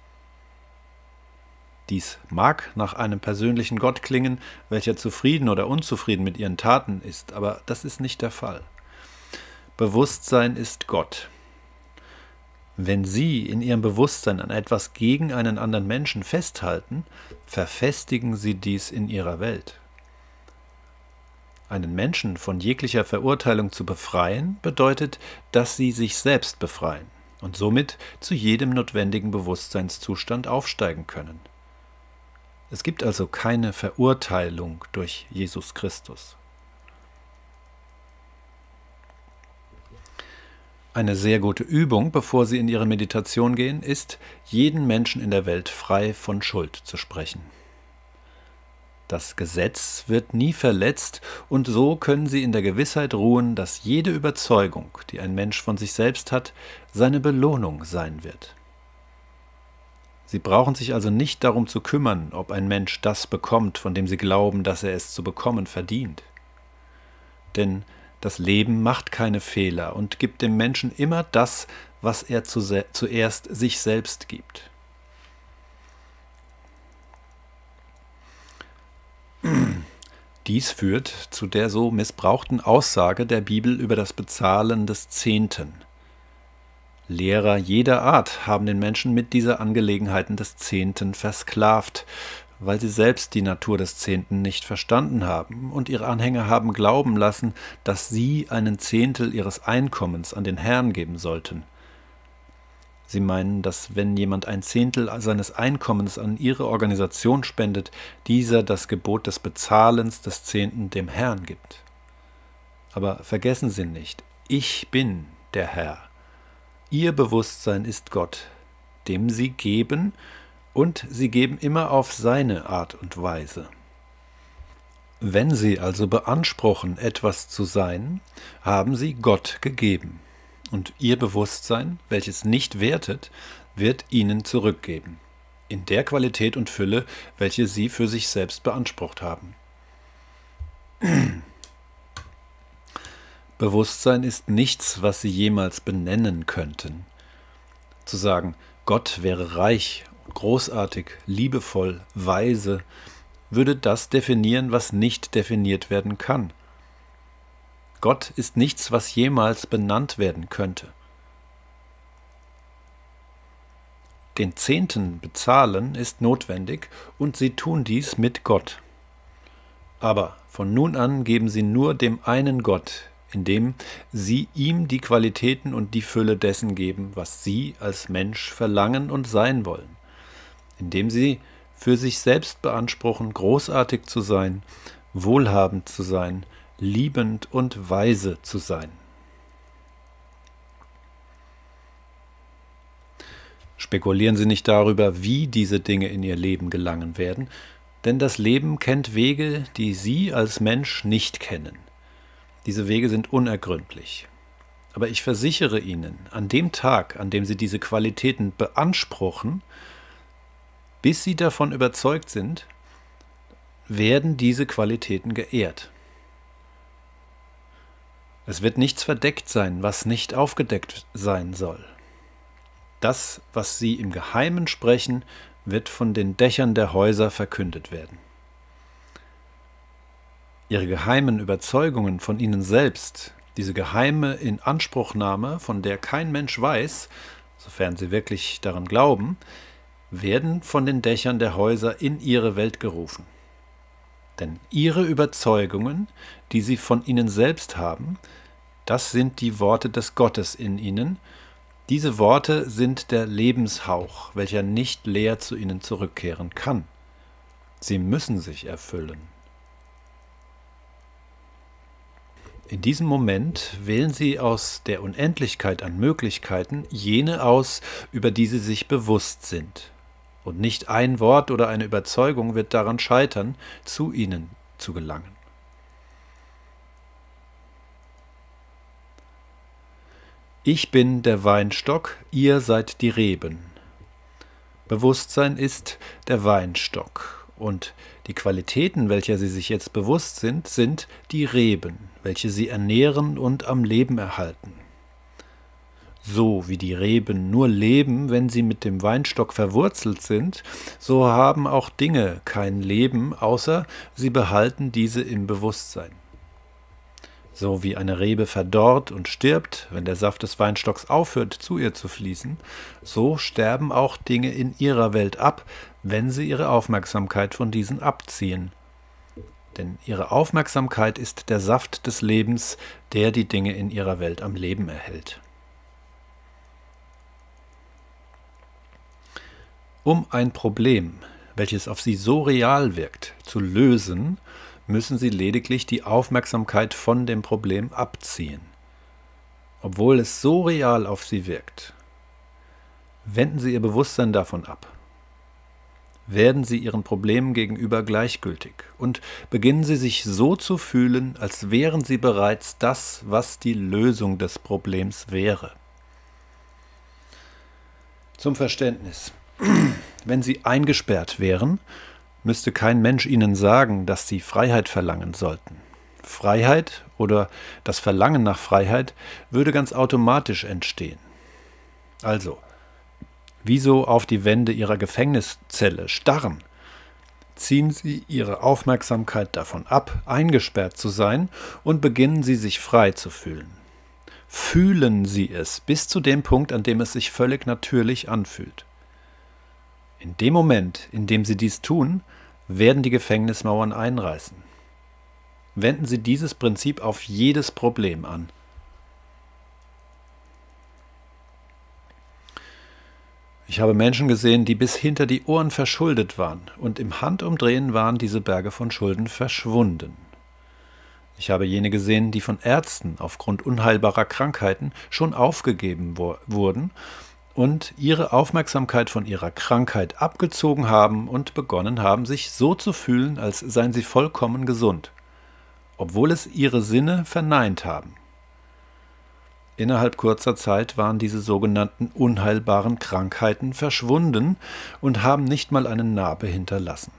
Dies mag nach einem persönlichen Gott klingen, welcher zufrieden oder unzufrieden mit ihren Taten ist, aber das ist nicht der Fall. Bewusstsein ist Gott. Wenn Sie in Ihrem Bewusstsein an etwas gegen einen anderen Menschen festhalten, verfestigen Sie dies in Ihrer Welt. Einen Menschen von jeglicher Verurteilung zu befreien, bedeutet, dass Sie sich selbst befreien und somit zu jedem notwendigen Bewusstseinszustand aufsteigen können. Es gibt also keine Verurteilung durch Jesus Christus. Eine sehr gute Übung, bevor Sie in Ihre Meditation gehen, ist, jeden Menschen in der Welt frei von Schuld zu sprechen. Das Gesetz wird nie verletzt, und so können Sie in der Gewissheit ruhen, dass jede Überzeugung, die ein Mensch von sich selbst hat, seine Belohnung sein wird. Sie brauchen sich also nicht darum zu kümmern, ob ein Mensch das bekommt, von dem Sie glauben, dass er es zu bekommen verdient. Denn das Leben macht keine Fehler und gibt dem Menschen immer das, was er zuerst sich selbst gibt. Dies führt zu der so missbrauchten Aussage der Bibel über das Bezahlen des Zehnten. Lehrer jeder Art haben den Menschen mit dieser Angelegenheiten des Zehnten versklavt, weil sie selbst die Natur des Zehnten nicht verstanden haben und ihre Anhänger haben glauben lassen, dass sie einen Zehntel ihres Einkommens an den Herrn geben sollten. Sie meinen, dass wenn jemand ein Zehntel seines Einkommens an ihre Organisation spendet, dieser das Gebot des Bezahlens des Zehnten dem Herrn gibt. Aber vergessen Sie nicht, ich bin der Herr. Ihr Bewusstsein ist Gott, dem Sie geben, und Sie geben immer auf seine Art und Weise. Wenn Sie also beanspruchen, etwas zu sein, haben Sie Gott gegeben. Und Ihr Bewusstsein, welches nicht wertet, wird Ihnen zurückgeben, in der Qualität und Fülle, welche Sie für sich selbst beansprucht haben. Bewusstsein ist nichts, was Sie jemals benennen könnten. Zu sagen, Gott wäre reich, großartig, liebevoll, weise, würde das definieren, was nicht definiert werden kann. Gott ist nichts, was jemals benannt werden könnte. Den Zehnten bezahlen ist notwendig und sie tun dies mit Gott. Aber von nun an geben sie nur dem einen Gott, indem sie ihm die Qualitäten und die Fülle dessen geben, was sie als Mensch verlangen und sein wollen, indem sie für sich selbst beanspruchen, großartig zu sein, wohlhabend zu sein, liebend und weise zu sein. Spekulieren Sie nicht darüber, wie diese Dinge in Ihr Leben gelangen werden, denn das Leben kennt Wege, die Sie als Mensch nicht kennen. Diese Wege sind unergründlich. Aber ich versichere Ihnen, an dem Tag, an dem Sie diese Qualitäten beanspruchen, bis Sie davon überzeugt sind, werden diese Qualitäten geehrt. Es wird nichts verdeckt sein, was nicht aufgedeckt sein soll. Das, was Sie im Geheimen sprechen, wird von den Dächern der Häuser verkündet werden. Ihre geheimen Überzeugungen von Ihnen selbst, diese geheime Inanspruchnahme, von der kein Mensch weiß, sofern Sie wirklich daran glauben, werden von den Dächern der Häuser in Ihre Welt gerufen. Denn Ihre Überzeugungen, die Sie von Ihnen selbst haben, das sind die Worte des Gottes in Ihnen. Diese Worte sind der Lebenshauch, welcher nicht leer zu Ihnen zurückkehren kann. Sie müssen sich erfüllen. In diesem Moment wählen Sie aus der Unendlichkeit an Möglichkeiten jene aus, über die Sie sich bewusst sind. Und nicht ein Wort oder eine Überzeugung wird daran scheitern, zu Ihnen zu gelangen. Ich bin der Weinstock, ihr seid die Reben. Bewusstsein ist der Weinstock und die Qualitäten, welcher Sie sich jetzt bewusst sind, sind die Reben, welche Sie ernähren und am Leben erhalten. So wie die Reben nur leben, wenn sie mit dem Weinstock verwurzelt sind, so haben auch Dinge kein Leben, außer sie behalten diese im Bewusstsein. So wie eine Rebe verdorrt und stirbt, wenn der Saft des Weinstocks aufhört, zu ihr zu fließen, so sterben auch Dinge in ihrer Welt ab, wenn sie ihre Aufmerksamkeit von diesen abziehen. Denn ihre Aufmerksamkeit ist der Saft des Lebens, der die Dinge in ihrer Welt am Leben erhält. Um ein Problem, welches auf Sie so real wirkt, zu lösen, müssen Sie lediglich die Aufmerksamkeit von dem Problem abziehen. Obwohl es so real auf Sie wirkt, wenden Sie Ihr Bewusstsein davon ab. Werden Sie Ihren Problemen gegenüber gleichgültig und beginnen Sie sich so zu fühlen, als wären Sie bereits das, was die Lösung des Problems wäre. Zum Verständnis. Wenn Sie eingesperrt wären, müsste kein Mensch Ihnen sagen, dass Sie Freiheit verlangen sollten. Freiheit oder das Verlangen nach Freiheit würde ganz automatisch entstehen. Also, wieso auf die Wände Ihrer Gefängniszelle starren? Ziehen Sie Ihre Aufmerksamkeit davon ab, eingesperrt zu sein, und beginnen Sie sich frei zu fühlen. Fühlen Sie es bis zu dem Punkt, an dem es sich völlig natürlich anfühlt. In dem Moment, in dem Sie dies tun, werden die Gefängnismauern einreißen. Wenden Sie dieses Prinzip auf jedes Problem an. Ich habe Menschen gesehen, die bis hinter die Ohren verschuldet waren, und im Handumdrehen waren diese Berge von Schulden verschwunden. Ich habe jene gesehen, die von Ärzten aufgrund unheilbarer Krankheiten schon aufgegeben wo- wurden und ihre Aufmerksamkeit von ihrer Krankheit abgezogen haben und begonnen haben, sich so zu fühlen, als seien sie vollkommen gesund, obwohl es ihre Sinne verneint haben. Innerhalb kurzer Zeit waren diese sogenannten unheilbaren Krankheiten verschwunden und haben nicht mal eine Narbe hinterlassen.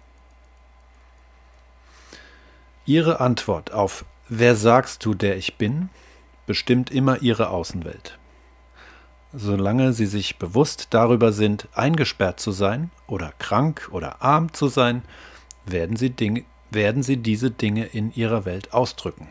Ihre Antwort auf »Wer sagst du, der ich bin?« bestimmt immer ihre Außenwelt. Solange sie sich bewusst darüber sind, eingesperrt zu sein oder krank oder arm zu sein, werden sie, Dinge, werden sie diese Dinge in ihrer Welt ausdrücken.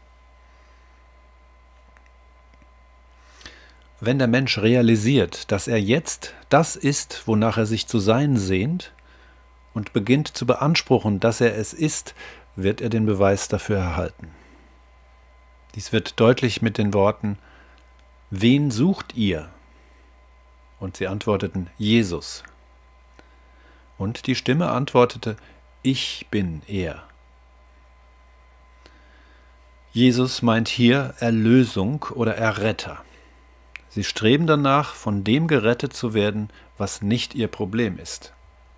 Wenn der Mensch realisiert, dass er jetzt das ist, wonach er sich zu sein sehnt, und beginnt zu beanspruchen, dass er es ist, wird er den Beweis dafür erhalten. Dies wird deutlich mit den Worten: »Wen sucht ihr?« Und sie antworteten: »Jesus.« Und die Stimme antwortete: »Ich bin er.« Jesus meint hier Erlösung oder Erretter. Sie streben danach, von dem gerettet zu werden, was nicht ihr Problem ist.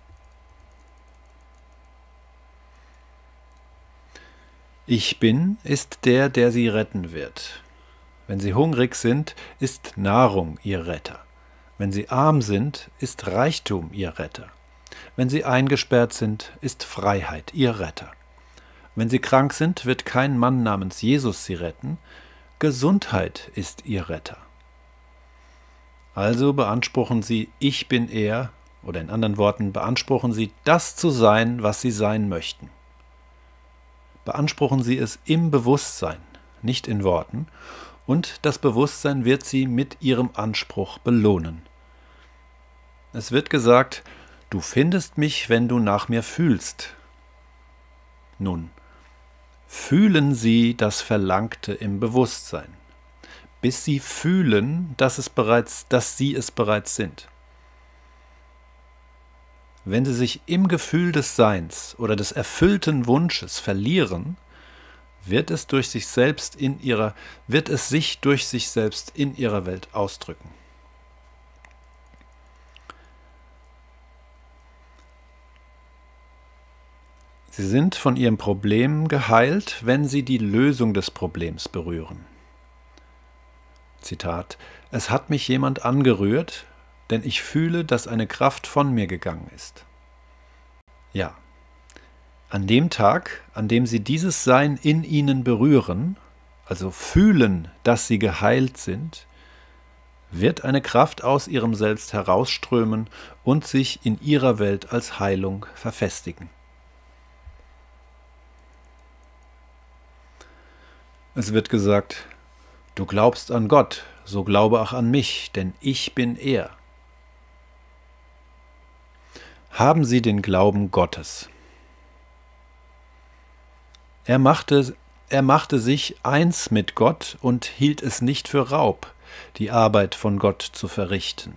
Ich bin ist der, der sie retten wird. Wenn sie hungrig sind, ist Nahrung ihr Retter. Wenn sie arm sind, ist Reichtum ihr Retter. Wenn sie eingesperrt sind, ist Freiheit ihr Retter. Wenn sie krank sind, wird kein Mann namens Jesus sie retten. Gesundheit ist ihr Retter. Also beanspruchen sie, ich bin er, oder in anderen Worten, beanspruchen sie, das zu sein, was sie sein möchten. Beanspruchen sie es im Bewusstsein, nicht in Worten, und das Bewusstsein wird sie mit ihrem Anspruch belohnen. Es wird gesagt, du findest mich, wenn du nach mir fühlst. Nun, fühlen Sie das Verlangte im Bewusstsein, bis Sie fühlen, dass es bereits, dass Sie es bereits sind. Wenn Sie sich im Gefühl des Seins oder des erfüllten Wunsches verlieren, wird es durch sich selbst in ihrer, wird es sich durch sich selbst in ihrer Welt ausdrücken. Sie sind von ihrem Problem geheilt, wenn sie die Lösung des Problems berühren. Zitat: Es hat mich jemand angerührt, denn ich fühle, dass eine Kraft von mir gegangen ist. Ja, an dem Tag, an dem sie dieses Sein in ihnen berühren, also fühlen, dass sie geheilt sind, wird eine Kraft aus ihrem Selbst herausströmen und sich in ihrer Welt als Heilung verfestigen. Es wird gesagt, du glaubst an Gott, so glaube auch an mich, denn ich bin er. Haben Sie den Glauben Gottes. Er machte, er machte sich eins mit Gott und hielt es nicht für Raub, die Arbeit von Gott zu verrichten.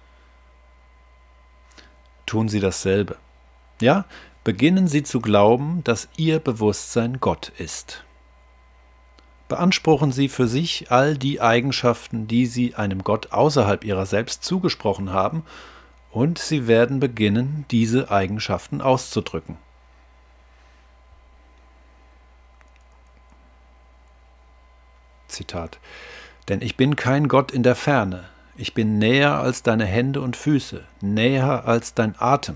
Tun Sie dasselbe. Ja, beginnen Sie zu glauben, dass Ihr Bewusstsein Gott ist. Beanspruchen Sie für sich all die Eigenschaften, die Sie einem Gott außerhalb Ihrer selbst zugesprochen haben, und Sie werden beginnen, diese Eigenschaften auszudrücken. Zitat: Denn ich bin kein Gott in der Ferne, ich bin näher als deine Hände und Füße, näher als dein Atem.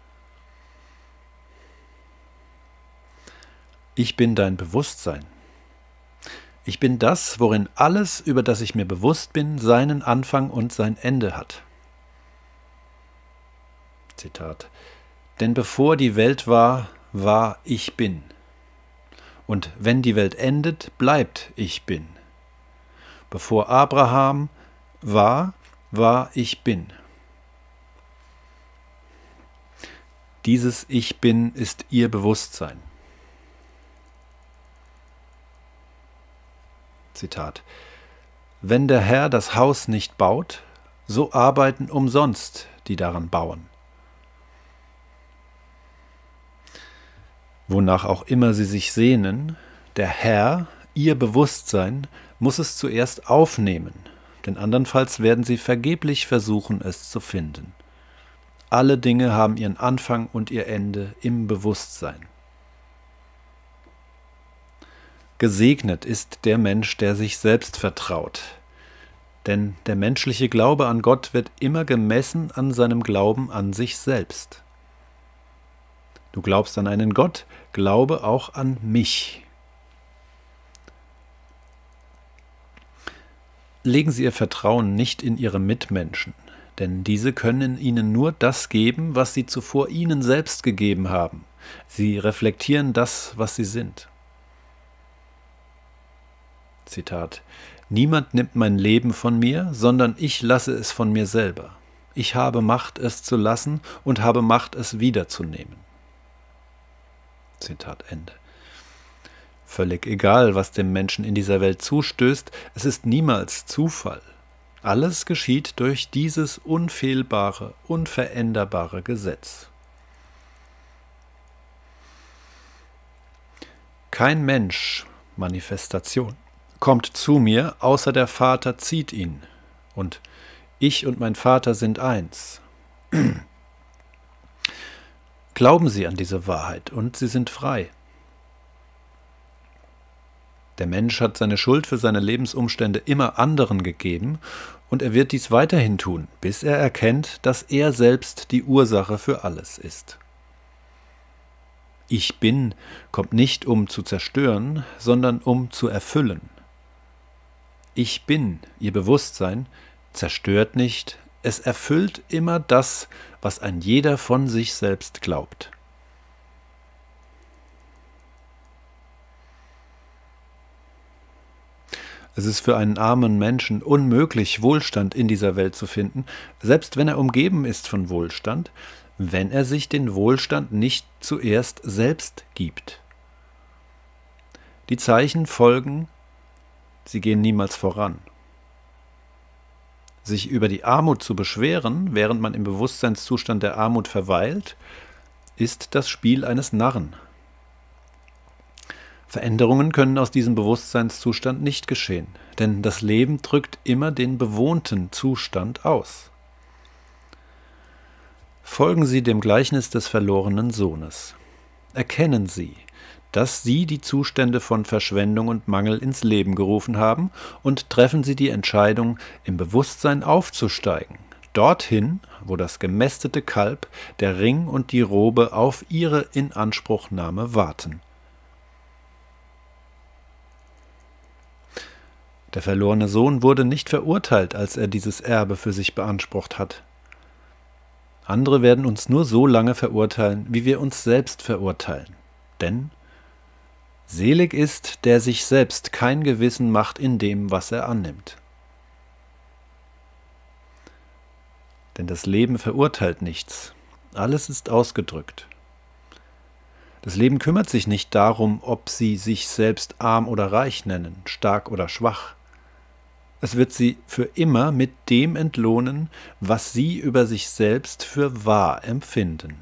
Ich bin dein Bewusstsein. Ich bin das, worin alles, über das ich mir bewusst bin, seinen Anfang und sein Ende hat. Zitat: Denn bevor die Welt war, war ich bin. Und wenn die Welt endet, bleibt ich bin. Bevor Abraham war, war ich bin. Dieses Ich Bin ist ihr Bewusstsein. Zitat: Wenn der Herr das Haus nicht baut, so arbeiten umsonst die daran bauen. Wonach auch immer sie sich sehnen, der Herr, ihr Bewusstsein, muss es zuerst aufnehmen, denn andernfalls werden sie vergeblich versuchen, es zu finden. Alle Dinge haben ihren Anfang und ihr Ende im Bewusstsein. Gesegnet ist der Mensch, der sich selbst vertraut, denn der menschliche Glaube an Gott wird immer gemessen an seinem Glauben an sich selbst. Du glaubst an einen Gott, glaube auch an mich. Legen Sie Ihr Vertrauen nicht in Ihre Mitmenschen, denn diese können Ihnen nur das geben, was sie zuvor Ihnen selbst gegeben haben. Sie reflektieren das, was sie sind. Zitat: Niemand nimmt mein Leben von mir, sondern ich lasse es von mir selber. Ich habe Macht, es zu lassen, und habe Macht, es wiederzunehmen. Zitat Ende. Völlig egal, was dem Menschen in dieser Welt zustößt, es ist niemals Zufall. Alles geschieht durch dieses unfehlbare, unveränderbare Gesetz. Kein Mensch, Manifestation, kommt zu mir, außer der Vater zieht ihn, und ich und mein Vater sind eins. Glauben Sie an diese Wahrheit, und Sie sind frei. Der Mensch hat seine Schuld für seine Lebensumstände immer anderen gegeben, und er wird dies weiterhin tun, bis er erkennt, dass er selbst die Ursache für alles ist. Ich Bin kommt nicht, um zu zerstören, sondern um zu erfüllen. Ich Bin, Ihr Bewusstsein, zerstört nicht, es erfüllt immer das, was ein jeder von sich selbst glaubt. Es ist für einen armen Menschen unmöglich, Wohlstand in dieser Welt zu finden, selbst wenn er umgeben ist von Wohlstand, wenn er sich den Wohlstand nicht zuerst selbst gibt. Die Zeichen folgen, sie gehen niemals voran. Sich über die Armut zu beschweren, während man im Bewusstseinszustand der Armut verweilt, ist das Spiel eines Narren. Veränderungen können aus diesem Bewusstseinszustand nicht geschehen, denn das Leben drückt immer den bewohnten Zustand aus. Folgen Sie dem Gleichnis des verlorenen Sohnes. Erkennen Sie, dass Sie die Zustände von Verschwendung und Mangel ins Leben gerufen haben, und treffen Sie die Entscheidung, im Bewusstsein aufzusteigen, dorthin, wo das gemästete Kalb, der Ring und die Robe auf Ihre Inanspruchnahme warten. Der verlorene Sohn wurde nicht verurteilt, als er dieses Erbe für sich beansprucht hat. Andere werden uns nur so lange verurteilen, wie wir uns selbst verurteilen. Denn selig ist, der sich selbst kein Gewissen macht in dem, was er annimmt. Denn das Leben verurteilt nichts. Alles ist ausgedrückt. Das Leben kümmert sich nicht darum, ob Sie sich selbst arm oder reich nennen, stark oder schwach. Es wird Sie für immer mit dem entlohnen, was Sie über sich selbst für wahr empfinden.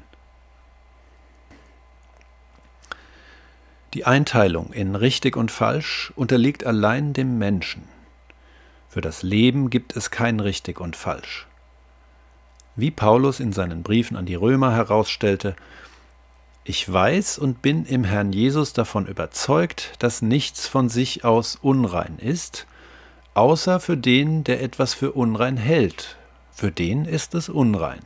Die Einteilung in richtig und falsch unterliegt allein dem Menschen. Für das Leben gibt es kein richtig und falsch. Wie Paulus in seinen Briefen an die Römer herausstellte: Ich weiß und bin im Herrn Jesus davon überzeugt, dass nichts von sich aus unrein ist, außer für den, der etwas für unrein hält. Für den ist es unrein.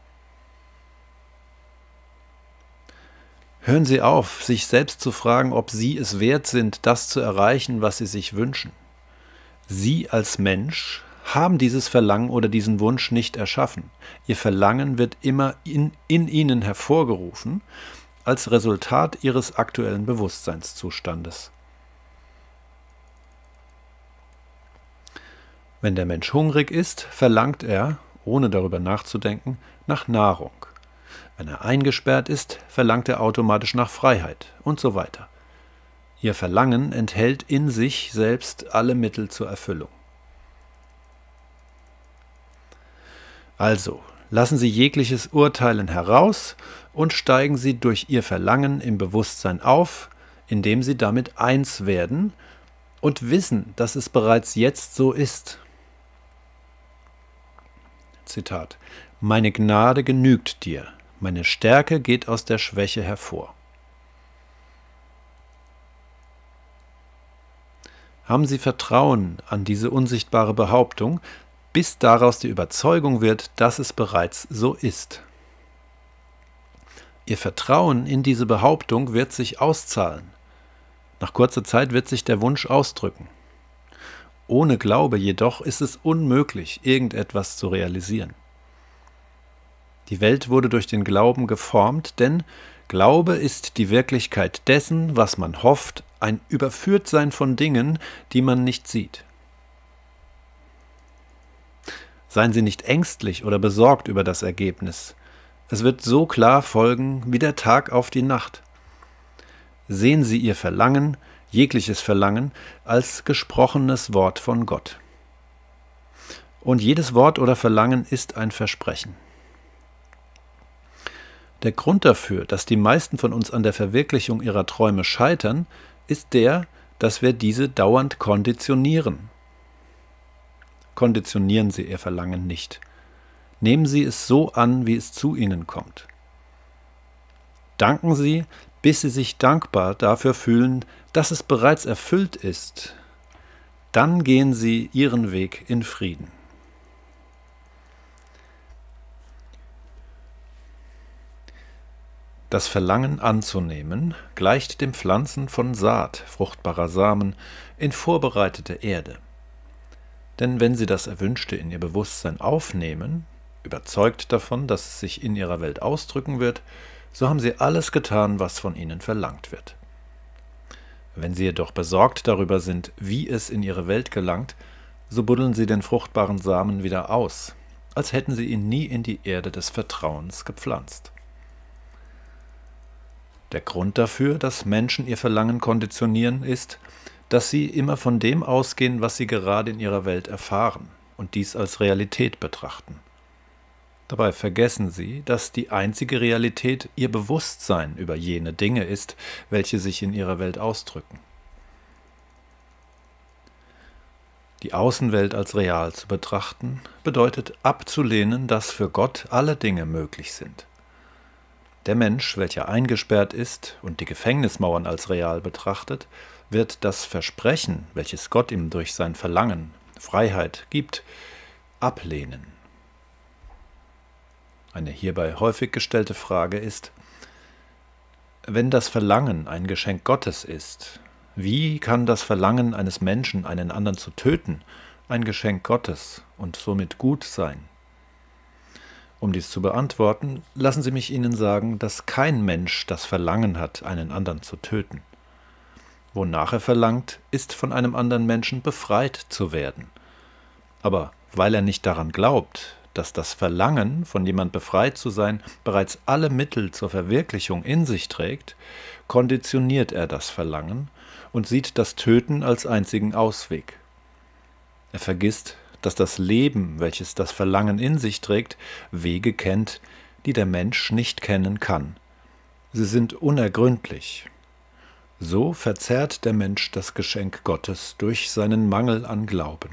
Hören Sie auf, sich selbst zu fragen, ob Sie es wert sind, das zu erreichen, was Sie sich wünschen. Sie als Mensch haben dieses Verlangen oder diesen Wunsch nicht erschaffen. Ihr Verlangen wird immer in, in Ihnen hervorgerufen, als Resultat Ihres aktuellen Bewusstseinszustandes. Wenn der Mensch hungrig ist, verlangt er, ohne darüber nachzudenken, nach Nahrung. Wenn er eingesperrt ist, verlangt er automatisch nach Freiheit und so weiter. Ihr Verlangen enthält in sich selbst alle Mittel zur Erfüllung. Also, lassen Sie jegliches Urteilen heraus und steigen Sie durch Ihr Verlangen im Bewusstsein auf, indem Sie damit eins werden und wissen, dass es bereits jetzt so ist. Zitat: Meine Gnade genügt dir, meine Stärke geht aus der Schwäche hervor. Haben Sie Vertrauen an diese unsichtbare Behauptung, bis daraus die Überzeugung wird, dass es bereits so ist. Ihr Vertrauen in diese Behauptung wird sich auszahlen. Nach kurzer Zeit wird sich der Wunsch ausdrücken. Ohne Glaube jedoch ist es unmöglich, irgendetwas zu realisieren. Die Welt wurde durch den Glauben geformt, denn Glaube ist die Wirklichkeit dessen, was man hofft, ein Überführtsein von Dingen, die man nicht sieht. Seien Sie nicht ängstlich oder besorgt über das Ergebnis. Es wird so klar folgen wie der Tag auf die Nacht. Sehen Sie Ihr Verlangen, jegliches Verlangen, als gesprochenes Wort von Gott. Und jedes Wort oder Verlangen ist ein Versprechen. Der Grund dafür, dass die meisten von uns an der Verwirklichung ihrer Träume scheitern, ist der, dass wir diese dauernd konditionieren. Konditionieren Sie Ihr Verlangen nicht. Nehmen Sie es so an, wie es zu Ihnen kommt. Danken Sie, bis Sie sich dankbar dafür fühlen, dass es bereits erfüllt ist. Dann gehen Sie Ihren Weg in Frieden. Das Verlangen anzunehmen gleicht dem Pflanzen von Saat, fruchtbarer Samen, in vorbereitete Erde. Denn wenn Sie das Erwünschte in Ihr Bewusstsein aufnehmen, überzeugt davon, dass es sich in Ihrer Welt ausdrücken wird, so haben Sie alles getan, was von Ihnen verlangt wird. Wenn Sie jedoch besorgt darüber sind, wie es in Ihre Welt gelangt, so buddeln Sie den fruchtbaren Samen wieder aus, als hätten Sie ihn nie in die Erde des Vertrauens gepflanzt. Der Grund dafür, dass Menschen ihr Verlangen konditionieren, ist, dass sie immer von dem ausgehen, was sie gerade in ihrer Welt erfahren und dies als Realität betrachten. Dabei vergessen sie, dass die einzige Realität ihr Bewusstsein über jene Dinge ist, welche sich in ihrer Welt ausdrücken. Die Außenwelt als real zu betrachten, bedeutet abzulehnen, dass für Gott alle Dinge möglich sind. Der Mensch, welcher eingesperrt ist und die Gefängnismauern als real betrachtet, wird das Versprechen, welches Gott ihm durch sein Verlangen, Freiheit gibt, ablehnen. Eine hierbei häufig gestellte Frage ist: Wenn das Verlangen ein Geschenk Gottes ist, wie kann das Verlangen eines Menschen, einen anderen zu töten, ein Geschenk Gottes und somit gut sein? Um dies zu beantworten, lassen Sie mich Ihnen sagen, dass kein Mensch das Verlangen hat, einen anderen zu töten. Wonach er verlangt, ist von einem anderen Menschen befreit zu werden. Aber weil er nicht daran glaubt, dass das Verlangen, von jemand befreit zu sein, bereits alle Mittel zur Verwirklichung in sich trägt, konditioniert er das Verlangen und sieht das Töten als einzigen Ausweg. Er vergisst, dass das Leben, welches das Verlangen in sich trägt, Wege kennt, die der Mensch nicht kennen kann. Sie sind unergründlich. So verzerrt der Mensch das Geschenk Gottes durch seinen Mangel an Glauben.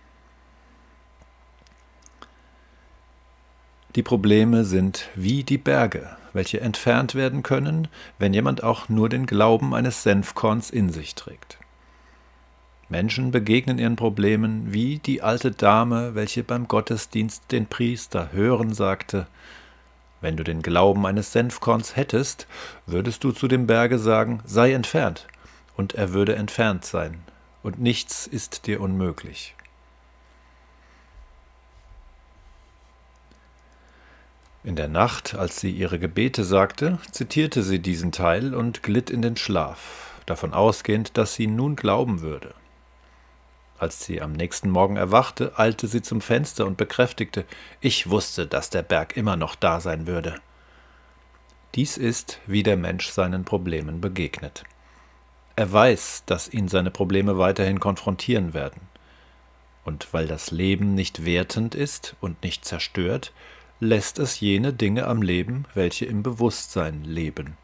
Die Probleme sind wie die Berge, welche entfernt werden können, wenn jemand auch nur den Glauben eines Senfkorns in sich trägt. Menschen begegnen ihren Problemen wie die alte Dame, welche beim Gottesdienst den Priester hören sagte: Wenn du den Glauben eines Senfkorns hättest, würdest du zu dem Berge sagen, sei entfernt, und er würde entfernt sein, und nichts ist dir unmöglich. In der Nacht, als sie ihre Gebete sagte, zitierte sie diesen Teil und glitt in den Schlaf, davon ausgehend, dass sie nun glauben würde. Als sie am nächsten Morgen erwachte, eilte sie zum Fenster und bekräftigte: Ich wusste, dass der Berg immer noch da sein würde. Dies ist, wie der Mensch seinen Problemen begegnet. Er weiß, dass ihn seine Probleme weiterhin konfrontieren werden. Und weil das Leben nicht wertend ist und nicht zerstört, lässt es jene Dinge am Leben, welche im Bewusstsein leben.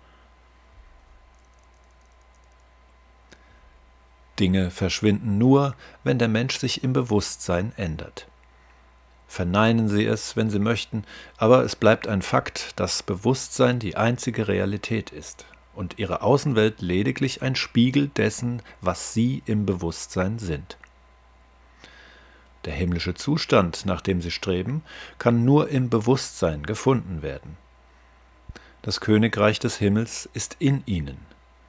Dinge verschwinden nur, wenn der Mensch sich im Bewusstsein ändert. Verneinen Sie es, wenn Sie möchten, aber es bleibt ein Fakt, dass Bewusstsein die einzige Realität ist und Ihre Außenwelt lediglich ein Spiegel dessen, was Sie im Bewusstsein sind. Der himmlische Zustand, nach dem Sie streben, kann nur im Bewusstsein gefunden werden. Das Königreich des Himmels ist in Ihnen.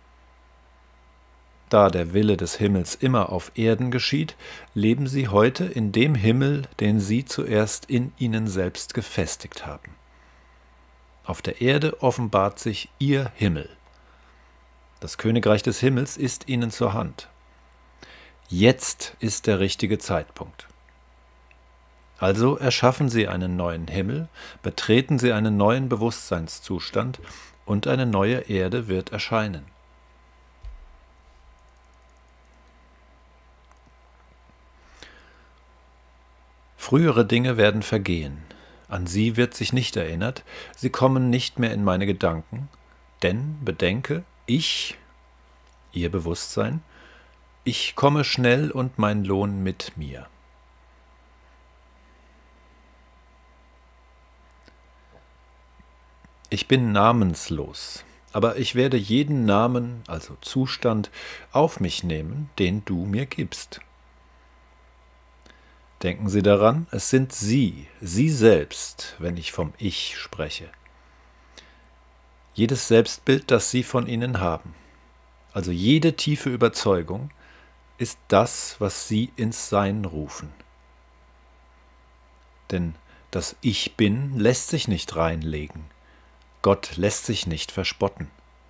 Da der Wille des Himmels immer auf Erden geschieht, leben Sie heute in dem Himmel, den Sie zuerst in Ihnen selbst gefestigt haben. Auf der Erde offenbart sich Ihr Himmel. Das Königreich des Himmels ist Ihnen zur Hand. Jetzt ist der richtige Zeitpunkt. Also erschaffen Sie einen neuen Himmel, betreten Sie einen neuen Bewusstseinszustand und eine neue Erde wird erscheinen. Frühere Dinge werden vergehen, an sie wird sich nicht erinnert, sie kommen nicht mehr in meine Gedanken, denn, bedenke, ich, Ihr Bewusstsein, ich komme schnell und mein Lohn mit mir. Ich bin namenslos, aber ich werde jeden Namen, also Zustand, auf mich nehmen, den du mir gibst. Denken Sie daran, es sind Sie, Sie selbst, wenn ich vom Ich spreche. Jedes Selbstbild, das Sie von Ihnen haben, also jede tiefe Überzeugung, ist das, was Sie ins Sein rufen. Denn das Ich Bin lässt sich nicht reinlegen. Gott lässt sich nicht verspotten.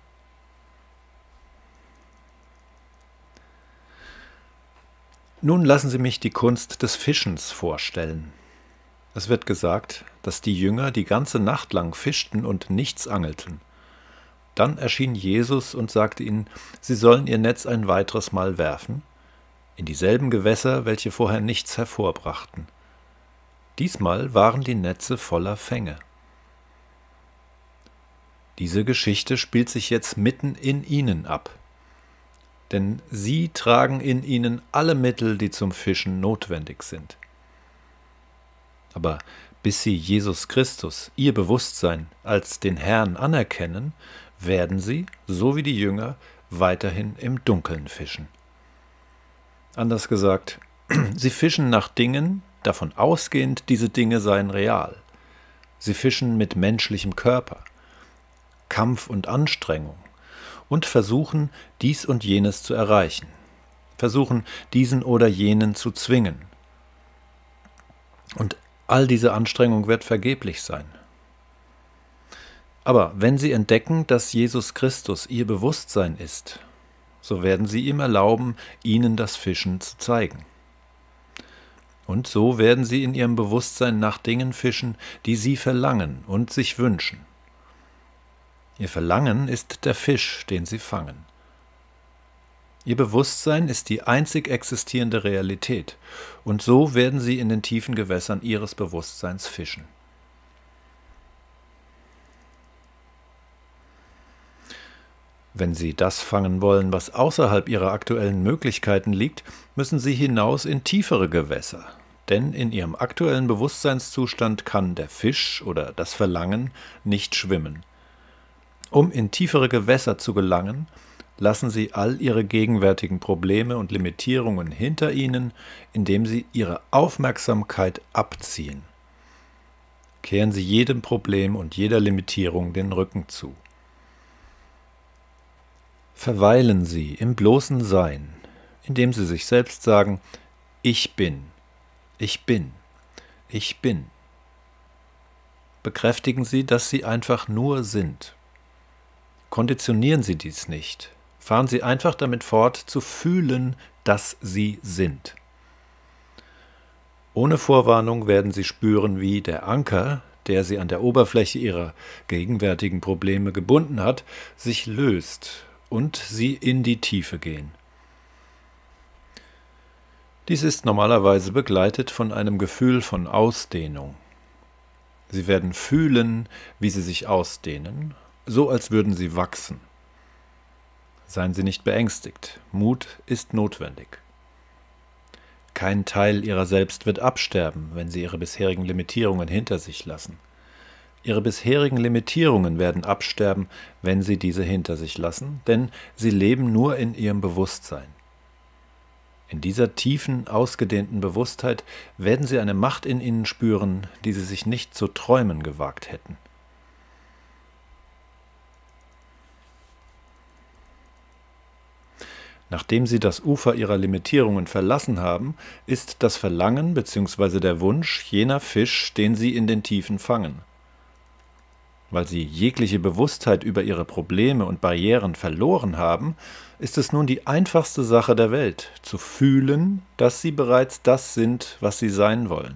Nun lassen Sie mich die Kunst des Fischens vorstellen. Es wird gesagt, dass die Jünger die ganze Nacht lang fischten und nichts angelten. Dann erschien Jesus und sagte ihnen, sie sollen ihr Netz ein weiteres Mal werfen, in dieselben Gewässer, welche vorher nichts hervorbrachten. Diesmal waren die Netze voller Fänge. Diese Geschichte spielt sich jetzt mitten in Ihnen ab. Denn Sie tragen in Ihnen alle Mittel, die zum Fischen notwendig sind. Aber bis Sie Jesus Christus, Ihr Bewusstsein, als den Herrn anerkennen, werden Sie, so wie die Jünger, weiterhin im Dunkeln fischen. Anders gesagt, Sie fischen nach Dingen, davon ausgehend, diese Dinge seien real. Sie fischen mit menschlichem Körper, Kampf und Anstrengung, und versuchen, dies und jenes zu erreichen, versuchen, diesen oder jenen zu zwingen. Und all diese Anstrengung wird vergeblich sein. Aber wenn Sie entdecken, dass Jesus Christus Ihr Bewusstsein ist, so werden Sie ihm erlauben, Ihnen das Fischen zu zeigen. Und so werden Sie in Ihrem Bewusstsein nach Dingen fischen, die Sie verlangen und sich wünschen. Ihr Verlangen ist der Fisch, den Sie fangen. Ihr Bewusstsein ist die einzig existierende Realität, und so werden Sie in den tiefen Gewässern Ihres Bewusstseins fischen. Wenn Sie das fangen wollen, was außerhalb Ihrer aktuellen Möglichkeiten liegt, müssen Sie hinaus in tiefere Gewässer, denn in Ihrem aktuellen Bewusstseinszustand kann der Fisch oder das Verlangen nicht schwimmen. Um in tiefere Gewässer zu gelangen, lassen Sie all Ihre gegenwärtigen Probleme und Limitierungen hinter Ihnen, indem Sie Ihre Aufmerksamkeit abziehen. Kehren Sie jedem Problem und jeder Limitierung den Rücken zu. Verweilen Sie im bloßen Sein, indem Sie sich selbst sagen, ich bin, ich bin, ich bin. Bekräftigen Sie, dass Sie einfach nur sind. Konditionieren Sie dies nicht. Fahren Sie einfach damit fort, zu fühlen, dass Sie sind. Ohne Vorwarnung werden Sie spüren, wie der Anker, der sie an der Oberfläche ihrer gegenwärtigen Probleme gebunden hat, sich löst und sie in die Tiefe gehen. Dies ist normalerweise begleitet von einem Gefühl von Ausdehnung. Sie werden fühlen, wie sie sich ausdehnen, so als würden sie wachsen. Seien Sie nicht beängstigt, Mut ist notwendig. Kein Teil Ihrer selbst wird absterben, wenn Sie Ihre bisherigen Limitierungen hinter sich lassen. Ihre bisherigen Limitierungen werden absterben, wenn Sie diese hinter sich lassen, denn sie leben nur in Ihrem Bewusstsein. In dieser tiefen, ausgedehnten Bewusstheit werden Sie eine Macht in Ihnen spüren, die Sie sich nicht zu träumen gewagt hätten. Nachdem Sie das Ufer Ihrer Limitierungen verlassen haben, ist das Verlangen bzw. der Wunsch jener Fisch, den Sie in den Tiefen fangen. Weil Sie jegliche Bewusstheit über Ihre Probleme und Barrieren verloren haben, ist es nun die einfachste Sache der Welt, zu fühlen, dass Sie bereits das sind, was Sie sein wollen.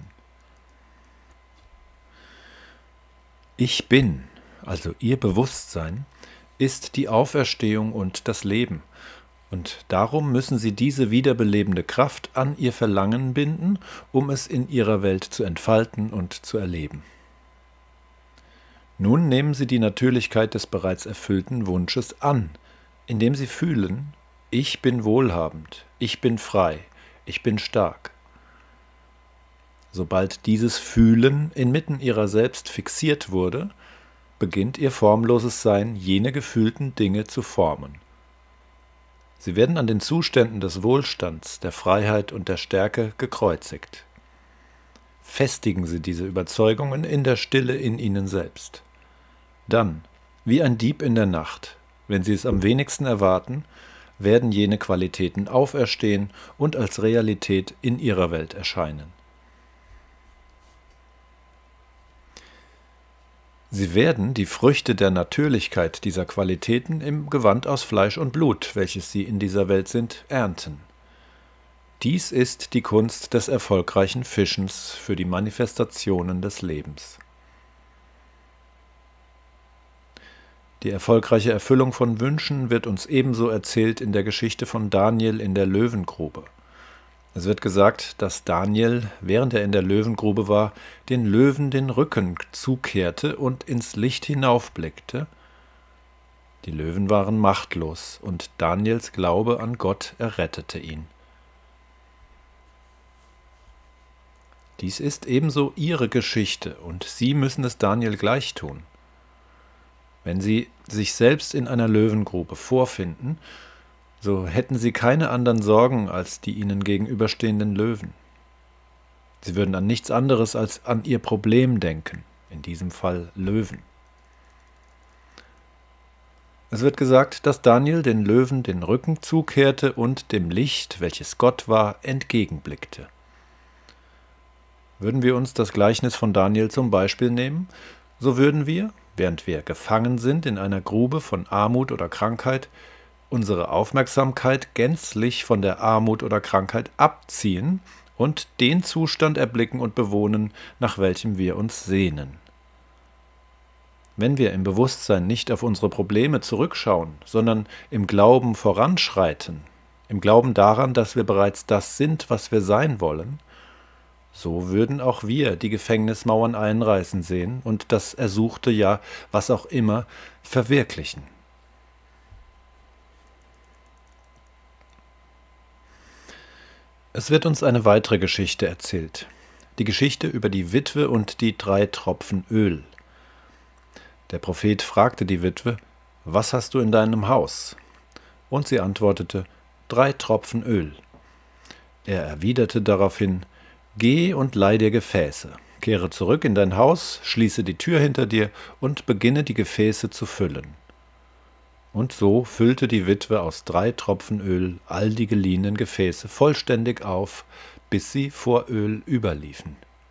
Ich bin, also Ihr Bewusstsein, ist die Auferstehung und das Leben. Und darum müssen Sie diese wiederbelebende Kraft an Ihr Verlangen binden, um es in Ihrer Welt zu entfalten und zu erleben. Nun nehmen Sie die Natürlichkeit des bereits erfüllten Wunsches an, indem Sie fühlen, ich bin wohlhabend, ich bin frei, ich bin stark. Sobald dieses Fühlen inmitten Ihrer selbst fixiert wurde, beginnt Ihr formloses Sein, jene gefühlten Dinge zu formen. Sie werden an den Zuständen des Wohlstands, der Freiheit und der Stärke gekreuzigt. Festigen Sie diese Überzeugungen in der Stille in Ihnen selbst. Dann, wie ein Dieb in der Nacht, wenn Sie es am wenigsten erwarten, werden jene Qualitäten auferstehen und als Realität in Ihrer Welt erscheinen. Sie werden die Früchte der Natürlichkeit dieser Qualitäten im Gewand aus Fleisch und Blut, welches sie in dieser Welt sind, ernten. Dies ist die Kunst des erfolgreichen Fischens für die Manifestationen des Lebens. Die erfolgreiche Erfüllung von Wünschen wird uns ebenso erzählt in der Geschichte von Daniel in der Löwengrube. Es wird gesagt, dass Daniel, während er in der Löwengrube war, den Löwen den Rücken zukehrte und ins Licht hinaufblickte. Die Löwen waren machtlos, und Daniels Glaube an Gott errettete ihn. Dies ist ebenso Ihre Geschichte, und Sie müssen es Daniel gleich tun. Wenn Sie sich selbst in einer Löwengrube vorfinden, so hätten Sie keine anderen Sorgen als die Ihnen gegenüberstehenden Löwen. Sie würden an nichts anderes als an Ihr Problem denken, in diesem Fall Löwen. Es wird gesagt, dass Daniel den Löwen den Rücken zukehrte und dem Licht, welches Gott war, entgegenblickte. Würden wir uns das Gleichnis von Daniel zum Beispiel nehmen, so würden wir, während wir gefangen sind in einer Grube von Armut oder Krankheit, unsere Aufmerksamkeit gänzlich von der Armut oder Krankheit abziehen und den Zustand erblicken und bewohnen, nach welchem wir uns sehnen. Wenn wir im Bewusstsein nicht auf unsere Probleme zurückschauen, sondern im Glauben voranschreiten, im Glauben daran, dass wir bereits das sind, was wir sein wollen, so würden auch wir die Gefängnismauern einreißen sehen und das ersuchte Ja, was auch immer, verwirklichen. Es wird uns eine weitere Geschichte erzählt, die Geschichte über die Witwe und die drei Tropfen Öl. Der Prophet fragte die Witwe, »Was hast du in deinem Haus?« Und sie antwortete, »Drei Tropfen Öl.« Er erwiderte daraufhin, »Geh und leih dir Gefäße, kehre zurück in dein Haus, schließe die Tür hinter dir und beginne die Gefäße zu füllen.« Und so füllte die Witwe aus drei Tropfen Öl all die geliehenen Gefäße vollständig auf, bis sie vor Öl überliefen.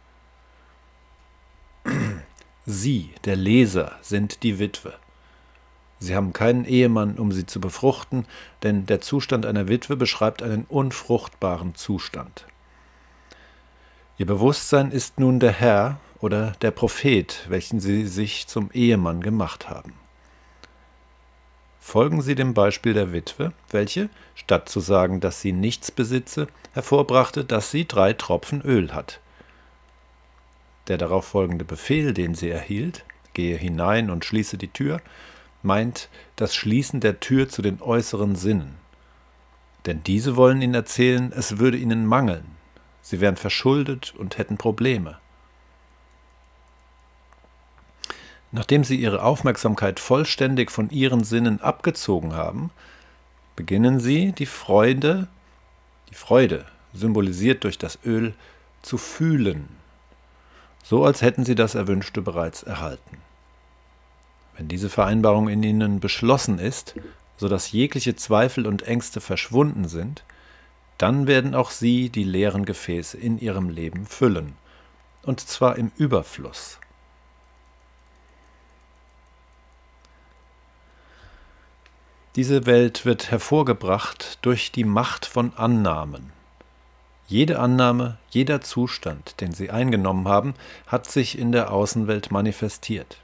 Sie, der Leser, sind die Witwe. Sie haben keinen Ehemann, um sie zu befruchten, denn der Zustand einer Witwe beschreibt einen unfruchtbaren Zustand. Ihr Bewusstsein ist nun der Herr oder der Prophet, welchen sie sich zum Ehemann gemacht haben. Folgen Sie dem Beispiel der Witwe, welche, statt zu sagen, dass sie nichts besitze, hervorbrachte, dass sie drei Tropfen Öl hat. Der darauf folgende Befehl, den sie erhielt, gehe hinein und schließe die Tür, meint das Schließen der Tür zu den äußeren Sinnen. Denn diese wollen ihnen erzählen, es würde ihnen mangeln, sie wären verschuldet und hätten Probleme. Nachdem sie ihre Aufmerksamkeit vollständig von ihren Sinnen abgezogen haben, beginnen sie, die Freude, die Freude, symbolisiert durch das Öl, zu fühlen, so als hätten sie das Erwünschte bereits erhalten. Wenn diese Vereinbarung in ihnen beschlossen ist, sodass jegliche Zweifel und Ängste verschwunden sind, dann werden auch sie die leeren Gefäße in ihrem Leben füllen, und zwar im Überfluss. Diese Welt wird hervorgebracht durch die Macht von Annahmen. Jede Annahme, jeder Zustand, den sie eingenommen haben, hat sich in der Außenwelt manifestiert.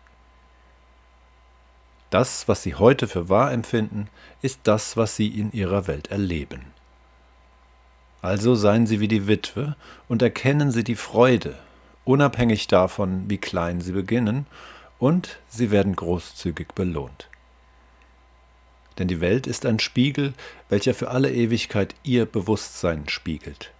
Das, was sie heute für wahr empfinden, ist das, was sie in ihrer Welt erleben. Also seien Sie wie die Witwe und erkennen Sie die Freude, unabhängig davon, wie klein Sie beginnen, und Sie werden großzügig belohnt. Denn die Welt ist ein Spiegel, welcher für alle Ewigkeit Ihr Bewusstsein spiegelt.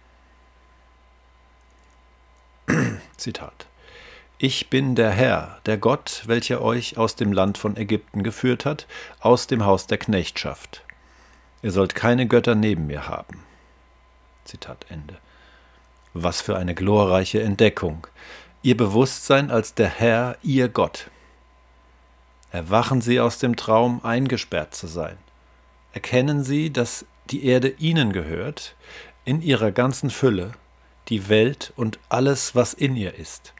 Zitat: Ich bin der Herr, der Gott, welcher euch aus dem Land von Ägypten geführt hat, aus dem Haus der Knechtschaft. Ihr sollt keine Götter neben mir haben. Zitat Ende. Was für eine glorreiche Entdeckung! Ihr Bewusstsein als der Herr, Ihr Gott. Erwachen Sie aus dem Traum, eingesperrt zu sein. Erkennen Sie, dass die Erde Ihnen gehört, in ihrer ganzen Fülle, die Welt und alles, was in ihr ist.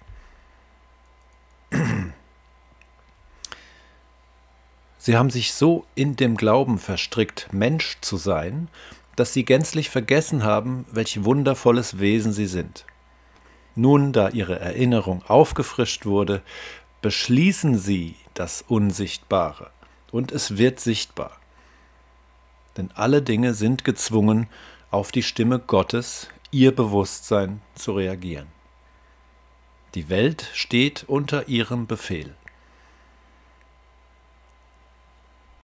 Sie haben sich so in dem Glauben verstrickt, Mensch zu sein, dass Sie gänzlich vergessen haben, welch wundervolles Wesen Sie sind. Nun, da Ihre Erinnerung aufgefrischt wurde, beschließen Sie das Unsichtbare, und es wird sichtbar. Denn alle Dinge sind gezwungen, auf die Stimme Gottes, Ihr Bewusstsein, zu reagieren. Die Welt steht unter Ihrem Befehl.